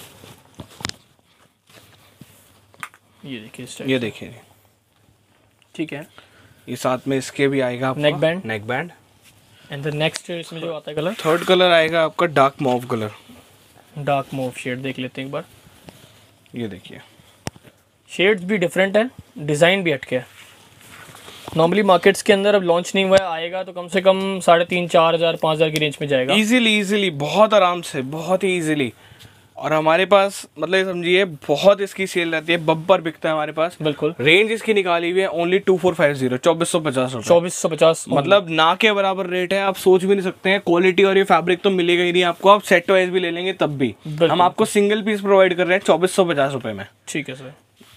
ये देखिए इस टाइप, ये देखिए, ठीक है। ये साथ में इसके भी आएगा आपका neck band, neck band. And the next इसमें जो आता है कलर, थर्ड कलर आएगा आपका dark mauve colour, dark mauve shade, देख लेते हैं एक बार। ये देखिए, शेड्स भी डिफरेंट है, डिज़ाइन भी हटके है। नॉर्मली मार्केट्स के अंदर अब लॉन्च नहीं हुआ है, आएगा तो कम से कम साढ़े तीन चार हज़ार पाँच हज़ार की रेंज में जाएगा इजीली इजीली, बहुत आराम से, बहुत ही इजीली। और हमारे पास मतलब समझिए बहुत इसकी सेल रहती है, बम्पर बिकता है हमारे पास। बिल्कुल, रेंज इसकी निकाली हुई है only two four five zero, चौबीस सौ पचास रुपए, चौबीस सौ पचास, मतलब ना के बराबर रेट है, आप सोच भी नहीं सकते हैं। क्वालिटी और ये फैब्रिक तो मिलेगा ही नहीं आपको, आप सेट वाइज भी ले लेंगे तब भी हम आपको सिंगल पीस प्रोवाइड कर रहे हैं चौबीस सौ पचास रुपए में। ठीक है सर।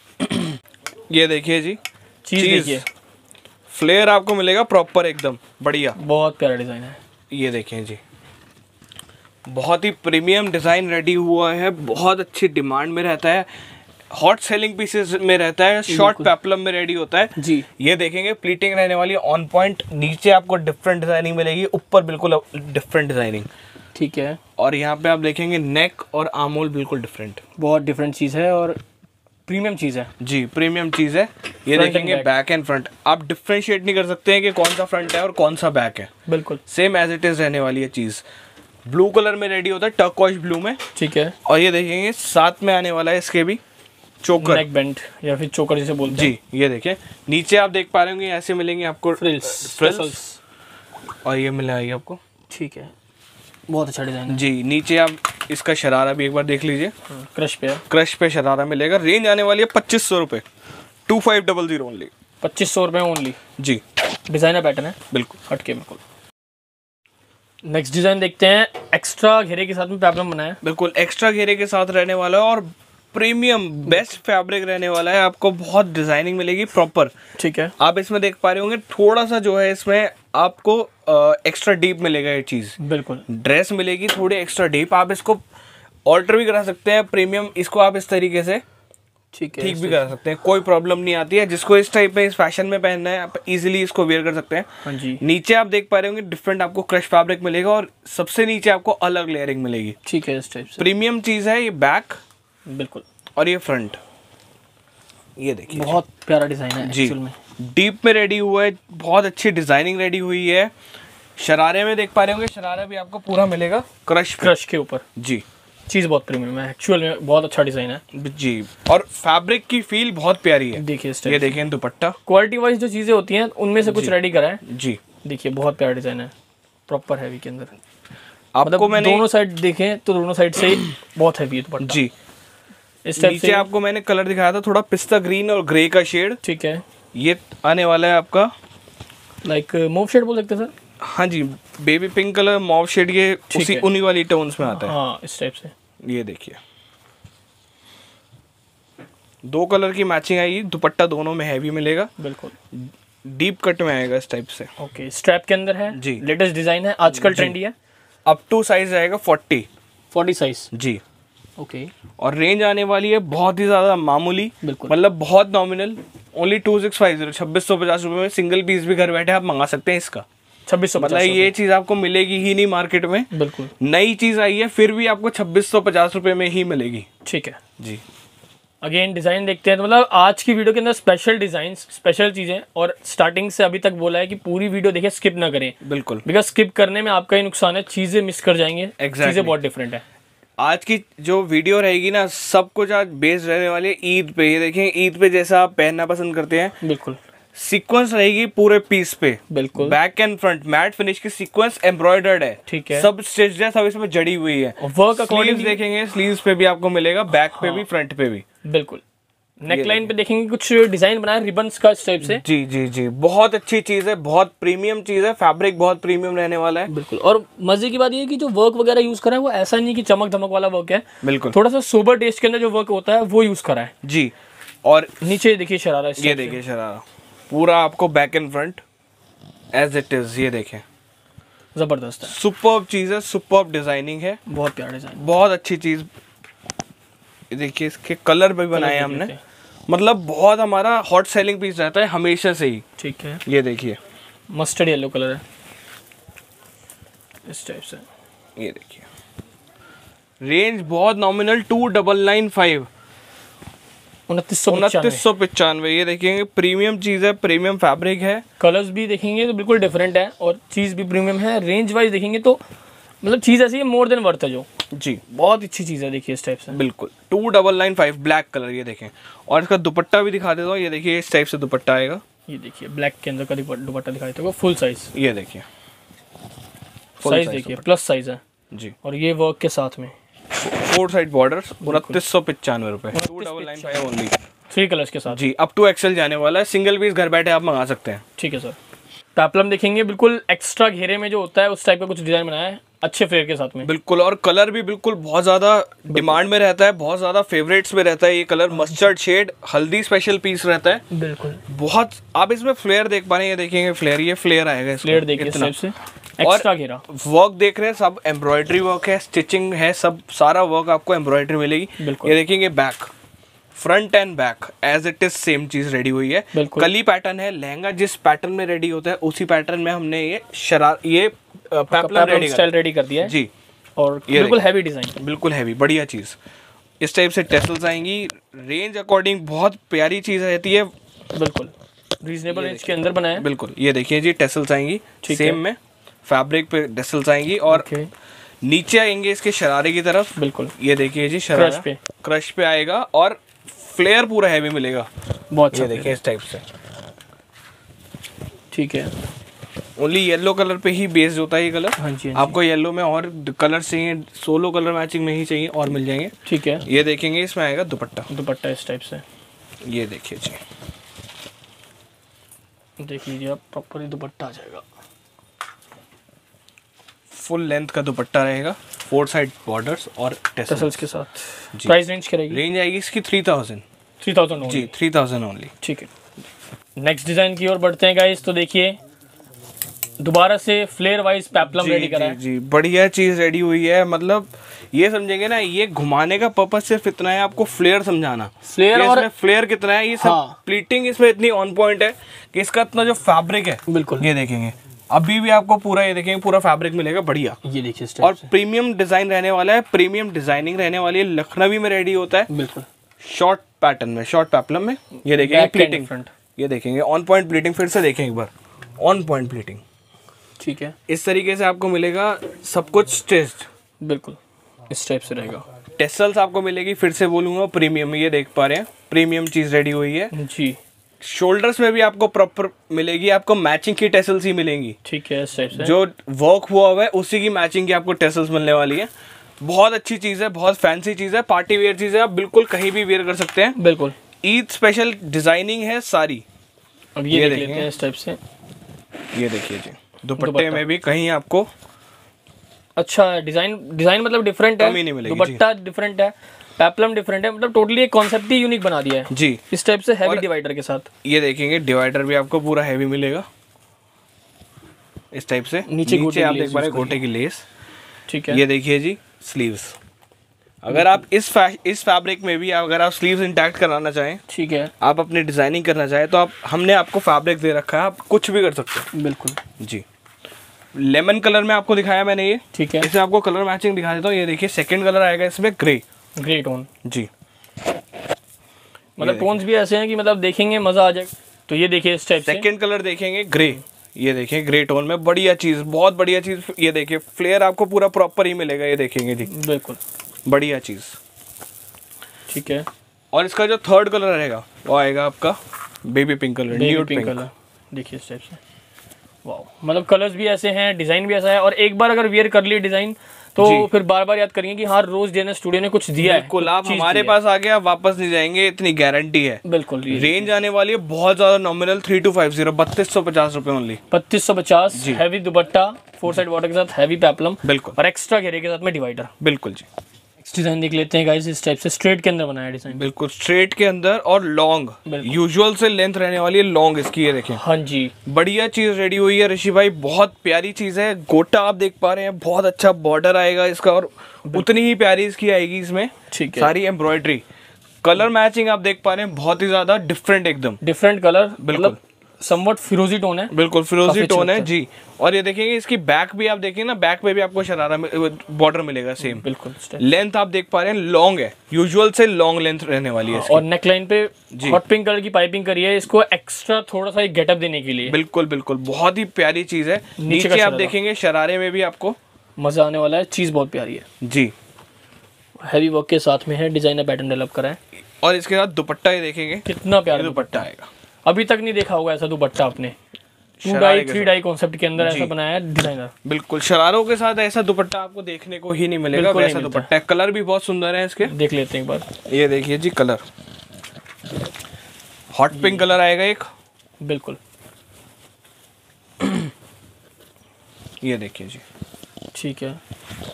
ये देखिए जी, चीज देखिए, फ्लेयर आपको मिलेगा प्रॉपर एकदम बढ़िया, बहुत प्यारा डिजाइन है। ये देखें जी, बहुत ही प्रीमियम डिज़ाइन रेडी हुआ है, बहुत अच्छी डिमांड में रहता है, हॉट सेलिंग पीसेस में रहता है, शॉर्ट पेप्लम में रेडी होता है जी। ये देखेंगे, प्लीटिंग रहने वाली ऑन पॉइंट, नीचे आपको डिफरेंट डिजाइनिंग मिलेगी, ऊपर बिल्कुल डिफरेंट डिजाइनिंग, ठीक है। और यहाँ पे आप देखेंगे नेक और आमोल बिल्कुल डिफरेंट, बहुत डिफरेंट चीज़ है और प्रीमियम चीज़ है जी, प्रीमियम चीज़ है। ये देखेंगे बैक एंड फ्रंट, आप डिफ्रेंशिएट नहीं कर सकते हैं कि कौन सा फ्रंट है और कौन सा बैक है, बिल्कुल सेम एज इट इज रहने वाली है चीज़। ब्लू कलर में रेडी होता है, टर्कोइज ब्लू में, ठीक है। और ये देखेंगे साथ में आने वाला है इसके भी चोकर, नेक बेंड या फिर चोकर जिसे बोलते हैं जी। ये देखिए नीचे आप देख पा रहे होंगे ऐसे मिलेंगे आपको फ्रिल्स, फ्रिल्स, और ये मिलेगा आपको, ठीक है, बहुत अच्छा डिजाइन है जी। नीचे आप इसका शरारा भी एक बार देख लीजिए, क्रश पे, क्रश पे शरारा मिलेगा। रेंज आने वाली है पच्चीस सौ रुपये, two five double zero only, पच्चीस सौ रुपये ओनली जी। डिजाइनर पैटर्न है बिल्कुल हटके, बिल्कुल। नेक्स्ट डिजाइन देखते हैं, एक्स्ट्रा घेरे के साथ में पेप्लम बना है, बिल्कुल एक्स्ट्रा घेरे के साथ रहने वाला है और प्रीमियम बेस्ट फैब्रिक रहने वाला है, आपको बहुत डिजाइनिंग मिलेगी प्रॉपर, ठीक है। आप इसमें देख पा रहे होंगे थोड़ा सा जो है इसमें आपको एक्स्ट्रा डीप मिलेगा, ये चीज बिल्कुल ड्रेस मिलेगी थोड़ी एक्स्ट्रा डीप, आप इसको ऑल्टर भी करा सकते हैं, प्रीमियम इसको आप इस तरीके से ठीक है, ठीक भी करा सकते हैं, कोई प्रॉब्लम नहीं आती है। जिसको इस टाइप में इस फैशन में पहनना है आप इजीली इसको वेयर कर सकते हैं। हाँ जी। नीचे आप देख पा रहे होंगे डिफरेंट आपको क्रश फैब्रिक मिलेगा और सबसे नीचे आपको अलग लेयरिंग मिलेगी, ठीक है, इस टाइप से प्रीमियम चीज है। ये बैक बिल्कुल और ये फ्रंट, ये देखिए बहुत प्यारा डिजाइन है जी, एक्चुअल में डीप में रेडी हुआ है, बहुत अच्छी डिजाइनिंग रेडी हुई है। शरारे में देख पा रहे होंगे, शरारा भी आपको पूरा मिलेगा क्रश क्रश के ऊपर जी, चीज बहुत प्रीमियम है एक्चुअल में, बहुत अच्छा डिजाइन है जी। और फैब्रिक की फील बहुत प्यारी है, देखिए ये देखिए दुपट्टा, क्वालिटी वाइज जो चीजें होती हैं उनमें से कुछ रेडी करा है जी। देखिए बहुत प्यारा डिजाइन है, प्रॉपर हैवी के अंदर, आपको मतलब मैंने दोनों साइड देखें तो दोनों साइड से बहुत हैवी है दुपट्टा जी। इस टाइप नीचे से आपको मैंने कलर दिखाया था थोड़ा पिस्ता ग्रीन और ग्रे का शेड, ठीक है। ये आने वाला है आपका लाइक मूव शेड बोल सकते हैं सर, हाँ जी, baby pink colour mauve shade, ये उसी उन्हीं वाली टोन्स में आता है, हाँ इस टाइप से। ये देखिए दो कलर की मैचिंग आएगी, दुपट्टा दोनों में हैवी मिलेगा, बिल्कुल डीप कट में आएगा इस टाइप से। ओके, स्ट्रैप के अंदर है जी, लेटेस्ट डिजाइन है, आजकल ट्रेंडी है। अप टू साइज आएगा फोर्टी फोर्टी साइज जी, ओके। और रेंज आने वाली है बहुत ही ज्यादा मामूली, बिल्कुल मतलब बहुत nominal, only two six five zero, छब्बीस सौ पचास रुपए में सिंगल पीस भी घर बैठे आप मंगा सकते हैं इसका, छब्बीस सौ मतलब ये चीज आपको मिलेगी ही नहीं मार्केट में, बिल्कुल नई चीज आई है फिर भी आपको छब्बीस सौ पचास रुपए में ही मिलेगी, ठीक है जी। अगेन डिजाइन देखते हैं, तो मतलब आज की वीडियो के अंदर स्पेशल डिजाइन, स्पेशल चीजें, और स्टार्टिंग से अभी तक बोला है कि पूरी वीडियो देखिए, स्किप ना करें, बिल्कुल, बिकॉज स्किप करने में आपका ही नुकसान है, चीजें मिस कर जाएंगे, exactly. चीजें बहुत डिफरेंट है। आज की जो वीडियो रहेगी ना, सब कुछ आज बेस्ड रहने वाली है ईद पे। ये देखें ईद पे जैसा आप पहनना पसंद करते हैं, बिल्कुल सीक्वेंस रहेगी पूरे पीस पे, बिल्कुल back and front matte finish की सीक्वेंस एम्ब्रॉयडर्ड है, ठीक है, सब स्टिच्ड है, सब इसमें जड़ी हुई है। वर्क स्लीव्स देखेंगे, स्लीव्स पे भी आपको मिलेगा, बैक पे भी, फ्रंट पे भी। बिल्कुल नेक लाइन पे देखेंगे कुछ डिजाइन बनाया रिबन्स का इस टाइप से। जी जी जी, बहुत अच्छी चीज है, बहुत प्रीमियम चीज है, फैब्रिक बहुत प्रीमियम रहने वाला है। बिल्कुल, और मजे की बात ये है कि जो वर्क वगैरह यूज करा है वो ऐसा नहीं कि चमक धमक वाला वर्क है, बिल्कुल थोड़ा सा सोबर टेस्ट के अंदर जो वर्क होता है वो यूज करा है जी। और नीचे देखिए शरारा, ये देखिए शरारा पूरा आपको back and front as it is, ये देखें जबरदस्त है, सुपर्ब चीज है, सुपर्ब डिजाइनिंग है, बहुत प्यारा डिजाइन, बहुत अच्छी चीज। देखिए इसके कलर भी बनाए हैं हमने, मतलब बहुत हमारा हॉट सेलिंग पीस रहता है हमेशा से ही। ठीक है, ये देखिए मस्टर्ड येलो कलर है इस टाइप से, ये देखिए रेंज बहुत nominal two double nine five उनतीस सौ उनतीस सौ पचानवे। ये देखेंगे प्रीमियम चीज है, प्रीमियम फैब्रिक है, कलर्स भी देखेंगे तो बिल्कुल डिफरेंट है और चीज भी प्रीमियम है। रेंज वाइज देखेंगे तो मतलब चीज ऐसी है मोर देन वर्थ है, जो जी बहुत अच्छी चीज है। देखिए इस टाइप से बिल्कुल two double nine five black colour, ये देखें। और इसका दुपट्टा भी दिखा देता हूँ, ये देखिए इस टाइप से दुपट्टा आएगा, ये देखिए ब्लैक के अंदर का दुपट्टा दिखाई देगा, फुल साइज, ये देखिए साइज देखिए प्लस साइज है जी, और ये वर्क के साथ में फोर साइड बॉर्डर, उनतीस सौ पचानवे रुपए, two double nine five only, three colours के साथ जी। अप टू एक्सेल जाने वाला है, सिंगल पीस घर बैठे आप मंगा सकते हैं। ठीक है सर। पेप्लम देखेंगे बिल्कुल एक्स्ट्रा घेरे में जो होता है उस टाइप का कुछ डिजाइन बनाया है अच्छे फ्लेयर के साथ में, बिल्कुल। और कलर भी बिल्कुल बहुत ज्यादा डिमांड में रहता है, बहुत ज्यादा फेवरेट्स में रहता है ये कलर, मस्टर्ड शेड, हल्दी स्पेशल पीस रहता है बिल्कुल। बहुत आप इसमें फ्लेयर देख पा रहे हैं, ये देखेंगे फ्लेयर, ये फ्लेयर आएगा, फ्लेयर देखिए इस टाइप से, एक्स्ट्रा घेरा, वर्क देख रहे हैं सब एम्ब्रॉयडरी वर्क है, स्टिचिंग है, सब सारा वर्क आपको एम्ब्रॉयडरी मिलेगी। ये देखेंगे back, front and back as it is same चीज रेडी हुई है, कली पैटर्न है, लहंगा जिस पैटर्न में रेडी होता है उसी पैटर्न में हमने ये शरार ये पेप्लम रेडी स्टाइल रेडी कर दिया है जी। और बिल्कुल हैवी डिजाइन, बिल्कुल हैवी बढ़िया चीज। इस टाइप से टेसल्स आएंगी, रेंज अकॉर्डिंग बहुत प्यारी चीज रहती है, बिल्कुल रीजनेबल रेंज के अंदर बनाया है। बिल्कुल ये देखिए जी टेसल्स आएंगी सेम में, फैब्रिक पे टेसल्स आएंगी और नीचे आएंगे इसके शरारे की तरफ, बिल्कुल ये देखिए जी शरारा क्रश पे क्रश पे आएगा और फ्लेयर पूरा हैवी मिलेगा, बहुत अच्छा। ये देखिए इस टाइप से, ठीक है। ओनली येलो कलर पे ही बेस्ड होता है ये कलर। हाँ जी, हाँ जी। आपको येलो में और कलर चाहिए, सोलो कलर मैचिंग में ही चाहिए और मिल जाएंगे, ठीक है। ये देखेंगे इसमें आएगा दुपट्टा, दुपट्टा इस टाइप से, ये देखिए जी, देख लीजिए आप प्रॉपर दुपट्टा आ जाएगा, फुल लेंथ का दुपट्टा रहेगा, फोर साइड बॉर्डर्स और टेसल्स के साथ। प्राइस रेंज क्या रहेगी? रेंज आएगी इसकी थ्री थाउजेंड थ्री थाउजेंड जी, थ्री थाउजेंड ओनली। ठीक है, नेक्स्ट डिजाइन की ओर बढ़ते हैं गाइस। तो देखिए दोबारा से फ्लेयर वाइज पेप्लम रेडी करा है जी, बढ़िया चीज रेडी हुई है। मतलब ये समझेंगे ना, ये घुमाने का पर्पस सिर्फ इतना है, आपको फ्लेयर समझाना, फ्लेयर और फ्लेयर कितना है, ये सब हाँ। प्लीटिंग इसमें इतनी ऑन पॉइंट है कि इसका इतना जो फैब्रिक है, बिल्कुल ये देखेंगे अभी भी आपको पूरा, ये देखेंगे पूरा फैब्रिक मिलेगा बढ़िया, ये देखिए। और प्रीमियम डिजाइन रहने वाला है, प्रीमियम डिजाइनिंग रहने वाली है, लखनवी में रेडी होता है, बिल्कुल शॉर्ट पैटर्न में, शॉर्ट पेप्लम में। ये देखेंगे प्लीटिंग, ये देखेंगे ऑन पॉइंट प्लीटिंग, फिर से देखें एक बार ऑन पॉइंट प्लीटिंग, ठीक है। इस तरीके से आपको मिलेगा सब कुछ स्टिच्ड, बिल्कुल इस टाइप से रहेगा। टेसल्स आपको मिलेगी, फिर से बोलूंगा प्रीमियम, ये देख पा रहे हैं प्रीमियम चीज रेडी हुई है जी। शोल्डर्स में भी आपको प्रॉपर मिलेगी, आपको मैचिंग की टेसल्स ही मिलेंगी, ठीक है। इस टाइप से जो वर्क हुआ हुआ है उसी की मैचिंग की आपको टेसल्स मिलने वाली है। बहुत अच्छी चीज है, बहुत फैंसी चीज है, पार्टी वेयर चीज है, आप बिल्कुल कहीं भी वेयर कर सकते हैं, बिल्कुल। ईद स्पेशल डिजाइनिंग है सारी। अब ये, ये देख लेते हैं इस टाइप से, ये देखिए जी, दुपट्टे में भी कहीं आपको अच्छा डिजाइन, डिजाइन मतलब डिफरेंट है, दुपट्टा डिफरेंट है, पेप्लम डिफरेंट है, मतलब टोटली एक कॉन्सेप्ट ही यूनिक बना दिया है जी। इस टाइप से हैवी डिवाइडर के साथ, ये देखेंगे डिवाइडर भी आपको पूरा हैवी मिलेगा इस टाइप से। नीचे, नीचे आप देख पा रहे हैं गोटे की लेस, ठीक है। ये देखिए जी स्लीव्स, अगर आप इस फै, इस फैब्रिक में भी अगर आप स्लीव्स इंटैक्ट कराना चाहें, ठीक है, आप अपनी डिजाइनिंग करना चाहें तो आप, हमने आपको फैब्रिक दे रखा है, आप कुछ भी कर सकते हैं, बिल्कुल जी। लेमन कलर में आपको दिखाया मैंने ये, ठीक है। इसमें आपको कलर मैचिंग दिखा देता हूँ, ये देखिए सेकंड कलर आएगा इसमें ग्रे, ग्रे टोन जी। मतलब टोन्स भी ऐसे हैं कि मतलब देखेंगे मजा आ जाएगा। तो ये देखिए इस टाइप से सेकंड कलर देखेंगे ग्रे, ये देखिए ग्रे टोन में, बढ़िया चीज, बहुत बढ़िया चीज। ये देखिए फ्लेयर आपको पूरा प्रॉपर ही मिलेगा, ये देखेंगे जी, बिल्कुल बढ़िया चीज, ठीक है। और इसका जो थर्ड कलर रहेगा वो आएगा आपका baby pink colour, nude pink colour, देखिए इस टाइप से। वाओ, मतलब कलर्स भी ऐसे हैं, डिजाइन भी ऐसा है, और एक बार अगर वियर कर लिए डिजाइन तो फिर बार बार याद करेंगे कि हाँ रोज डिजाइनर स्टूडियो ने कुछ दिया है। बिल्कुल, आप हमारे पास आ गए आप वापस नहीं जाएंगे, इतनी गारंटी है। बिल्कुल। रेंज आने वाली है बहुत ज्यादा nominal, three two five zero बत्तीस सौ पचास रुपए ओनली। बत्तीस सौ पचास, heavy dupatta, four side border के साथ, हैवी पेप्लम, बिल्कुल, और एक्स्ट्रा घेरे के साथ में डिवाइडर। बिल्कुल जी। नेक्स्ट डिजाइन देख लेते हैं गाइस, इस टाइप से स्ट्रेट के अंदर बनाया डिजाइन। बिल्कुल स्ट्रेट के अंदर और लॉन्ग, यूजुअल से लेंथ रहने वाली है, लॉन्ग इसकी, ये देखें। हाँ जी, बढ़िया चीज रेडी हुई है ऋषि भाई, बहुत प्यारी चीज है। गोटा आप देख पा रहे हैं, बहुत अच्छा बॉर्डर आएगा इसका, और उतनी ही प्यारी इसकी आएगी इसमें, ठीक है, सारी एम्ब्रॉयडरी। कलर मैचिंग आप देख पा रहे हैं, बहुत ही ज्यादा डिफरेंट, एकदम डिफरेंट कलर, बिल्कुल समवट फिरोजी टोन है, बिल्कुल फिरोजी टोन है जी। और ये देखेंगे इसकी बैक भी आप देखेंगे ना, बैक पे भी आपको शरारा बॉर्डर मिलेगा सेम, बिल्कुल। लेंथ आप देख पा रहे हैं, लॉन्ग है, यूजुअल से लॉन्ग लेंथ रहने वाली है इसकी। और नेक लाइन पे हॉट पिंक कलर की पाइपिंग करी है, इसको एक्स्ट्रा थोड़ा सा एक गेटअप देने के लिए। बिल्कुल बिल्कुल, बहुत ही प्यारी चीज है। नीचे आप देखेंगे शरारे में भी आपको मजा आने वाला है, चीज बहुत प्यारी है जी। हैवी वर्क के साथ में है, डिजाइनर पैटर्न डेवलप करा है, और इसके साथ दुपट्टा ये देखेंगे कितना प्यारा दुपट्टा आएगा। अभी तक नहीं देखा होगा ऐसा दुपट्टा आपने, two dye three dye concept के अंदर ऐसा बनाया है डिजाइनर। बिल्कुल, शरारों के साथ ऐसा दुपट्टा आपको देखने को ही नहीं मिलेगा, वैसा दुपट्टा है। कलर भी बहुत सुंदर है इसके, देख लेते हैं एक बार। ये देखिए जी, कलर हॉट पिंक कलर आएगा एक, बिल्कुल। ये देखिए जी, ठीक है,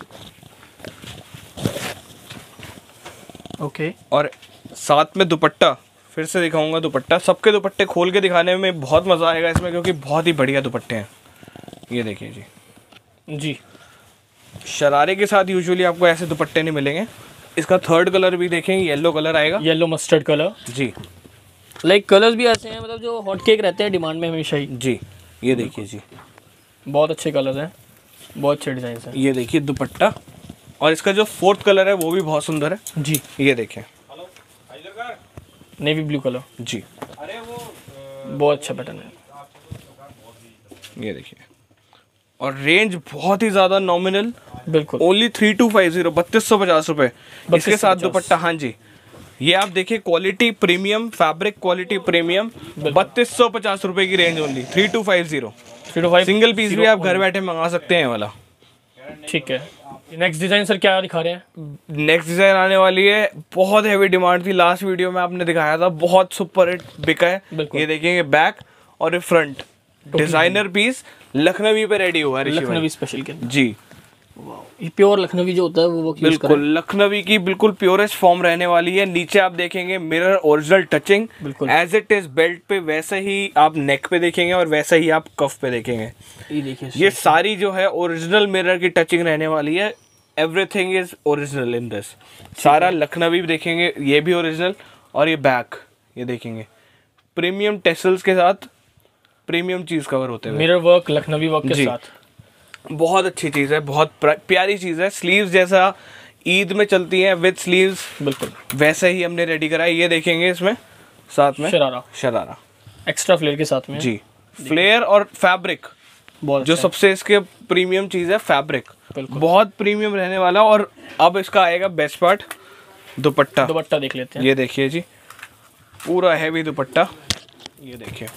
ओके। और साथ में दुपट्टा फिर से दिखाऊंगा, दुपट्टा सबके दुपट्टे खोल के दिखाने में बहुत मजा आएगा इसमें, क्योंकि बहुत ही बढ़िया दुपट्टे हैं। ये देखिए जी जी, शरारे के साथ यूजुअली आपको ऐसे दुपट्टे नहीं मिलेंगे। इसका थर्ड कलर भी देखेंगे, येलो कलर आएगा, येलो मस्टर्ड कलर जी। लाइक कलर्स भी ऐसे हैं, मतलब जो हॉट केक रहते हैं डिमांड में हमेशा ही जी। ये देखिए जी, बहुत अच्छे कलर हैं, बहुत अच्छे डिजाइन हैं। ये देखिए दुपट्टा, और इसका जो फोर्थ कलर है वो भी बहुत सुंदर है जी। ये देखिए नेवी ब्लू कलर जी, अरे वो बहुत अच्छा पैटर्न है। ये देखिए, और रेंज बहुत ही ज्यादा नॉमिनल, बिल्कुल, only three two five zero बत्तीस सौ पचास रुपए इसके साथ दुपट्टा। हाँ जी, ये आप देखिए quality premium, fabric quality premium, बत्तीस सौ पचास रुपए की range only, three two five zero three two five single piece भी आप घर बैठे मंगा सकते हैं वाला। ठीक है, नेक्स्ट डिजाइन सर क्या दिखा रहे हैं? नेक्स्ट डिजाइन आने वाली है, बहुत हैवी डिमांड थी, लास्ट वीडियो में आपने दिखाया था, बहुत सुपर हिट बिका है। ये देखेंगे बैक और ये फ्रंट, डिजाइनर पीस लखनवी पे रेडी हुआ है, लखनवी स्पेशल के जी। ये प्योर लखनवी जो होता है वो बिल्कुल लखनवी की बिल्कुल प्योरेस्ट फॉर्म रहने वाली है। नीचे आप देखेंगे mirror original touching, as it is belt पे वैसे ही आप नेक पे देखेंगे और वैसे ही आप कफ पे देखेंगे। ये देखिए, ये सारी जो है ओरिजिनल मिरर की टचिंग रहने वाली है, everything is original in this. सारा लखनवी देखेंगे, ये भी ओरिजिनल, और ये बैक ये देखेंगे प्रीमियम टेसल्स के साथ, प्रीमियम चीज कवर होते हैं, मिरर वर्क लखनवी वर्क के साथ। बहुत अच्छी चीज है, बहुत प्यारी चीज है। स्लीव्स जैसा ईद में चलती हैं विद स्लीव्स, बिल्कुल वैसे ही हमने रेडी करा है। ये देखेंगे इसमें साथ में शरारा, शरारा एक्स्ट्रा फ्लेयर के साथ में जी। फ्लेयर और फैब्रिक जो सबसे इसके प्रीमियम चीज है, फैब्रिक बहुत प्रीमियम रहने वाला। और अब इसका आएगा बेस्ट पार्ट, दुपट्टा। दुपट्टा देख लेते हैं, ये देखिए जी, पूरा हैवी दुपट्टा, ये देखिए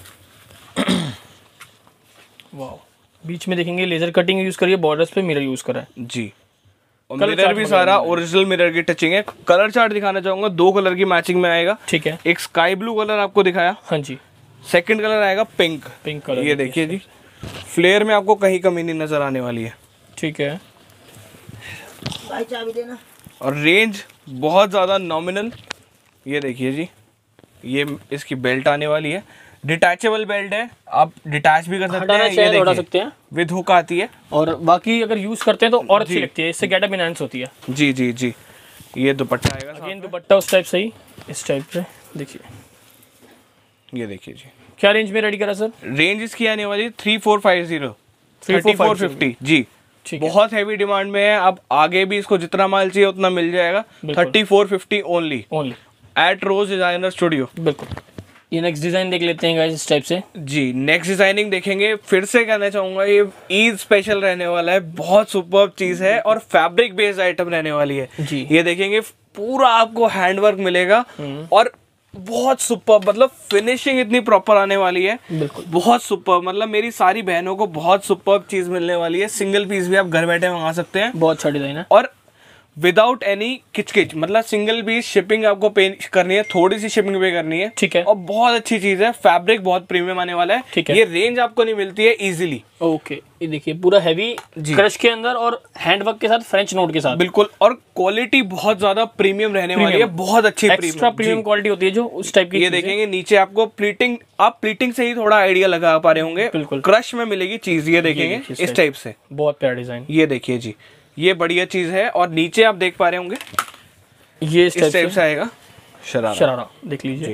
वाह। बीच में देखेंगे लेजर कटिंग यूज करिए, बॉर्डर्स पे मिरर यूज करा है जी, और मिरर भी सारा ओरिजिनल मिरर की टचिंग है। कलर चार्ट दिखाना चाहूंगा, दो कलर की मैचिंग में आएगा, ठीक है। एक स्काई ब्लू कलर आपको दिखाया, हाँ जी। सेकंड कलर आएगा पिंक, पिंक कलर, ये देखिए जी। फ्लेयर में आपको कहीं कमी नहीं नजर आने वाली है, ठीक है। भाई चाबी देना। और रेंज बहुत ज्यादा नॉमिनल, ये देखिए जी, ये इसकी बेल्ट आने वाली है, डिटैचेबल बेल्ट है, आप डिटैच भी कर सकते हैं, ये देखिए सकते हैं, विद हुक आती है। और बाकी अगर यूज करते हैं तो और अच्छी लगती है, इससे गेटअप एनहांस होती है। जी जी जी, ये दुपट्टा आएगा, अगेन दुपट्टा उस टाइप से ही, इस टाइप से देखिए, ये देखिए जी। क्या रेंज में रेडी करा सर? रेंज इसकी आने वाली three four five zero thirty four fifty जी, बहुत हैवी डिमांड में है। अब आगे भी इसको जितना माल चाहिए उतना मिल जाएगा, thirty four fifty only only at Rose designer Studio. बिल्कुल। ये नेक्स्ट डिजाइन देख लेते हैं गाइस, इस टाइप से जी। नेक्स्ट डिजाइनिंग देखेंगे, फिर से कहना चाहूंगा ये ईद स्पेशल रहने वाला है, बहुत सुपर्ब चीज है और फैब्रिक बेस्ड आइटम रहने वाली है जी। ये देखेंगे पूरा आपको हैंडवर्क मिलेगा और बहुत सुपर, मतलब फिनिशिंग इतनी प्रॉपर आने वाली है, बिल्कुल बहुत सुपर। मतलब मेरी सारी बहनों को बहुत सुपर चीज मिलने वाली है। सिंगल पीस भी आप घर बैठे मंगा सकते हैं, बहुत अच्छा डिजाइन है और विदाउट एनी किचकिच। मतलब सिंगल पीस शिपिंग आपको पे करनी है, थोड़ी सी शिपिंग पे करनी है, ठीक है। और बहुत अच्छी चीज है, फैब्रिक बहुत प्रीमियम आने वाला है, ठीक है। ये रेंज आपको नहीं मिलती है इजीली। ओके, ये देखिए पूरा हैवी क्रश के अंदर और हैंडवर्क के साथ, फ्रेंच नोट के साथ, बिल्कुल। और क्वालिटी बहुत ज्यादा प्रीमियम रहने वाली है, बहुत अच्छी एक्स्ट्रा प्रीमियम क्वालिटी होती है जो उस टाइप की। ये देखेंगे नीचे आपको प्लीटिंग, आप प्लीटिंग से ही थोड़ा आइडिया लगा पा रहे होंगे, बिल्कुल क्रश में मिलेगी चीज। ये देखेंगे इस टाइप से, बहुत प्यारा डिजाइन। ये देखिए जी, ये बढ़िया चीज है। और नीचे आप देख पा रहे होंगे ये इस टाइप से आएगा शरारा, शरारा देख लीजिए,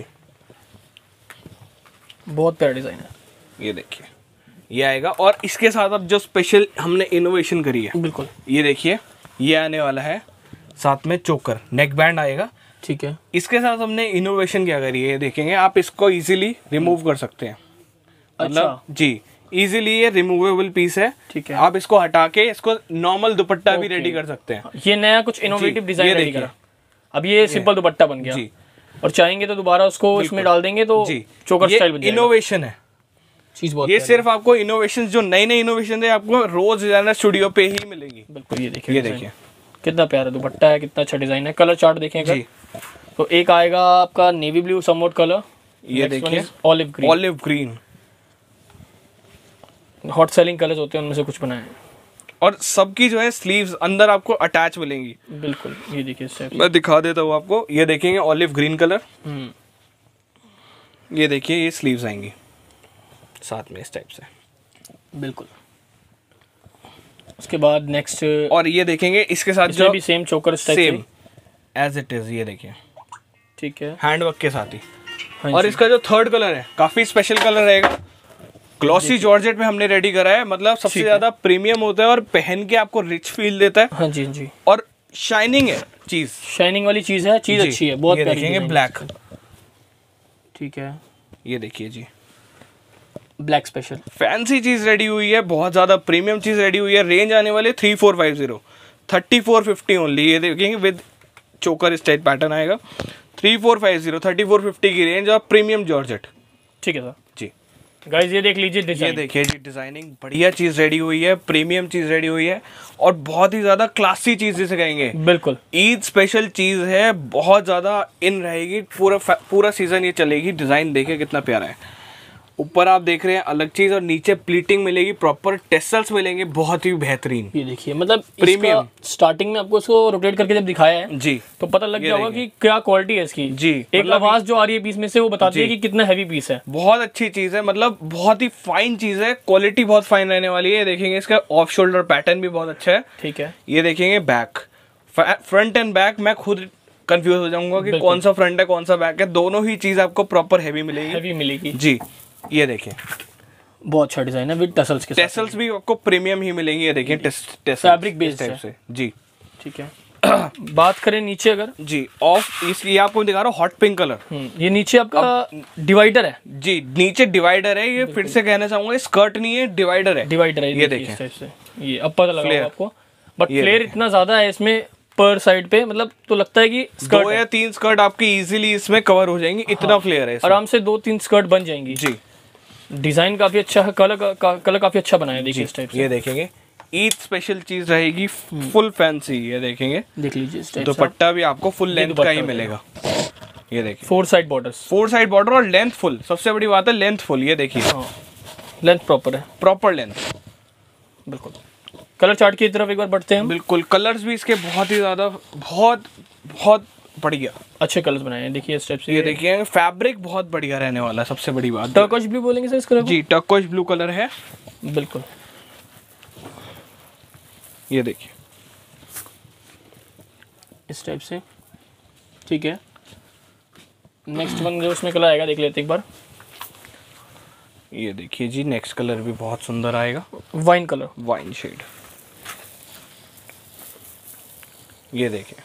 बहुत प्यारा डिजाइन है। ये देखिए ये आएगा। और इसके साथ अब जो स्पेशल हमने इनोवेशन करी है, बिल्कुल ये देखिए, ये आने वाला है साथ में चोकर, नेक बैंड आएगा, ठीक है। इसके साथ हमने इनोवेशन क्या करी है, ये देखेंगे आप, इसको इजीली रिमूव कर सकते हैं। मतलब अच्छा। जी, इजीली ये रिमूवेबल पीस है, ठीक है। आप इसको हटा के इसको नॉर्मल दुपट्टा भी रेडी कर सकते हैं। ये नया कुछ इनोवेटिव डिजाइन रेडी करा। अब ये सिंपल दुपट्टा बन गया जी, और चाहेंगे तो दोबारा उसको इसमें डाल देंगे तो चोकर स्टाइल बन जाएगा। इनोवेशन है चीज बहुत, ये सिर्फ आपको इनोवेशन, जो नई नई इनोवेशन है आपको रोज डिजाइनर स्टूडियो पे ही मिलेगी। बिल्कुल, ये देखिए, ये देखिए कितना प्यारा दुपट्टा है, कितना अच्छा डिजाइन है। कलर चार्ट देखें अगर, तो एक आएगा आपका नेवी ब्लू समवॉट कलर, ये देखिए olive green, olive green hot selling colours होते हैं, उनमें से कुछ बनाए हैं। और सबकी जो है स्लीव्स अंदर आपको अटैच मिलेंगी। बिल्कुल, ये देखिए इस टाइप से। मैं दिखा देता हूँ आपको, ये देखेंगे ऑलिव ग्रीन कलर, ये देखिए ये स्लीव्स आएंगी साथ में इस टाइप से, बिल्कुल। उसके बाद नेक्स्ट, और ये देखेंगे इसके साथ जो भी सेम चोकर सेम एज इट इज, ये देखिए, ठीक है, हैंडवर्क के साथ ही। हाँ, और इसका जो थर्ड कलर है काफी स्पेशल कलर रहेगा, ग्लॉसी जॉर्जेट में हमने रेडी करा है। मतलब सबसे ज्यादा प्रीमियम होता है और पहन के आपको रिच फील देता है। हाँ जी, हाँ जी, और शाइनिंग है चीज, शाइनिंग वाली चीज है, चीज अच्छी है, बहुत प्यारी। देखेंगे ब्लैक, ठीक है, ये देखिए जी, ब्लैक स्पेशल फैंसी चीज रेडी हुई है, बहुत ज्यादा प्रीमियम चीज रेडी हुई है। रेंज आने वाले three four five zero, thirty four fifty only. ये देखेंगे विद चोकर स्टाइल पैटर्न आएगा, three four five zero, thirty four fifty की रेंज और प्रीमियम जॉर्जेट। ठीक है सर जी। गाइस ये देख लीजिए डिजाइन, ये देखिए जी, डिजाइनिंग बढ़िया चीज रेडी हुई है, प्रीमियम चीज रेडी हुई है, और बहुत ही ज्यादा क्लासी चीज जिसे कहेंगे। बिल्कुल, ईद स्पेशल चीज है, बहुत ज्यादा इन रहेगी, पूरा पूरा सीजन ये चलेगी। डिजाइन देखिए कितना प्यारा है, ऊपर आप देख रहे हैं अलग चीज, और नीचे प्लीटिंग मिलेगी, प्रॉपर टेसल्स मिलेंगे, बहुत ही बेहतरीन। ये देखिए, मतलब प्रीमियम। स्टार्टिंग में आपको इसको रोटेट करके जब दिखाया है जी, तो पता लग गया होगा कि क्या क्वालिटी है इसकी जी। एक मतलब आवाज जो आ रही है पीस में से वो बताती है कि कितना हैवी पीस है। बहुत अच्छी चीज है, मतलब बहुत ही फाइन चीज है, क्वालिटी बहुत फाइन रहने वाली है। देखेंगे इसका ऑफ शोल्डर पैटर्न भी बहुत अच्छा है, ठीक है। ये देखेंगे बैक, फ्रंट एंड बैक, मैं खुद कंफ्यूज हो जाऊंगा कि कौन सा फ्रंट है कौन सा बैक है, दोनों ही चीज आपको प्रॉपर हैवी मिलेगी, हैवी मिलेगी जी। ये देखिए बहुत अच्छा डिजाइन है विद टसल्स के साथ, टेसल्स भी आपको प्रीमियम ही मिलेंगे। ये देखिए फैब्रिक बेस्ड टाइप से जी, ठीक है। बात करें नीचे अगर, जी, ऑफ इसकी आपको दिखा रहा हूँ हॉट पिंक कलर, ये नीचे आपका डिवाइडर है जी, नीचे डिवाइडर है। ये फिर से कहना चाहूंगा, स्कर्ट नहीं है, डिवाइडर है, डिवाइडर है। ये देखिए इस टाइप से, ये अब पता लगा आपको, बट फ्लेयर इतना ज्यादा है इसमें पर साइड पे, मतलब तो लगता है कि स्कर्ट दो या तीन स्कर्ट आपकी इजीली इसमें कवर हो जाएंगी, इतना फ्लेयर है, आराम से दो तीन स्कर्ट बन जाएंगी जी। डिजाइन काफी अच्छा है, कलर का, का, कलर काफी अच्छा बनाया है, देखिए इस टाइप से। ये देखेंगे ईद स्पेशल चीज रहेगी, फुल फैंसी। ये देखेंगे देख लीजिए इस टाइप से, दुपट्टा भी आपको फुल लेंथ का ही मिलेगा। ये देखिए four side borders, four side border और लेंथ फुल, सबसे बड़ी बात है लेंथ फुल। ये देखिए लेंथ प्रॉपर है, प्रॉपर लेंथ, बिल्कुल। कलर चार्ट की तरफ एक बार बढ़ते हैं। बिल्कुल, कलर्स भी इसके बहुत ही ज्यादा, बहुत बहुत बढ़िया अच्छे कलर्स बनाए हैं, देखिए इस टाइप से। ये देखिए फैब्रिक बहुत बढ़िया रहने वाला है, सबसे बड़ी बात। टर्कोइश ब्लू बोलेंगे सर इसका? जी, टर्कोइश ब्लू कलर है, बिल्कुल। ये देखिए इस टाइप से, ठीक है। नेक्स्ट वन जो उसमें कलर आएगा देख लेते एक बार। ये देखिए जी, नेक्स्ट कलर भी बहुत सुंदर आएगा, वाइन कलर, वाइन शेड। ये देखिए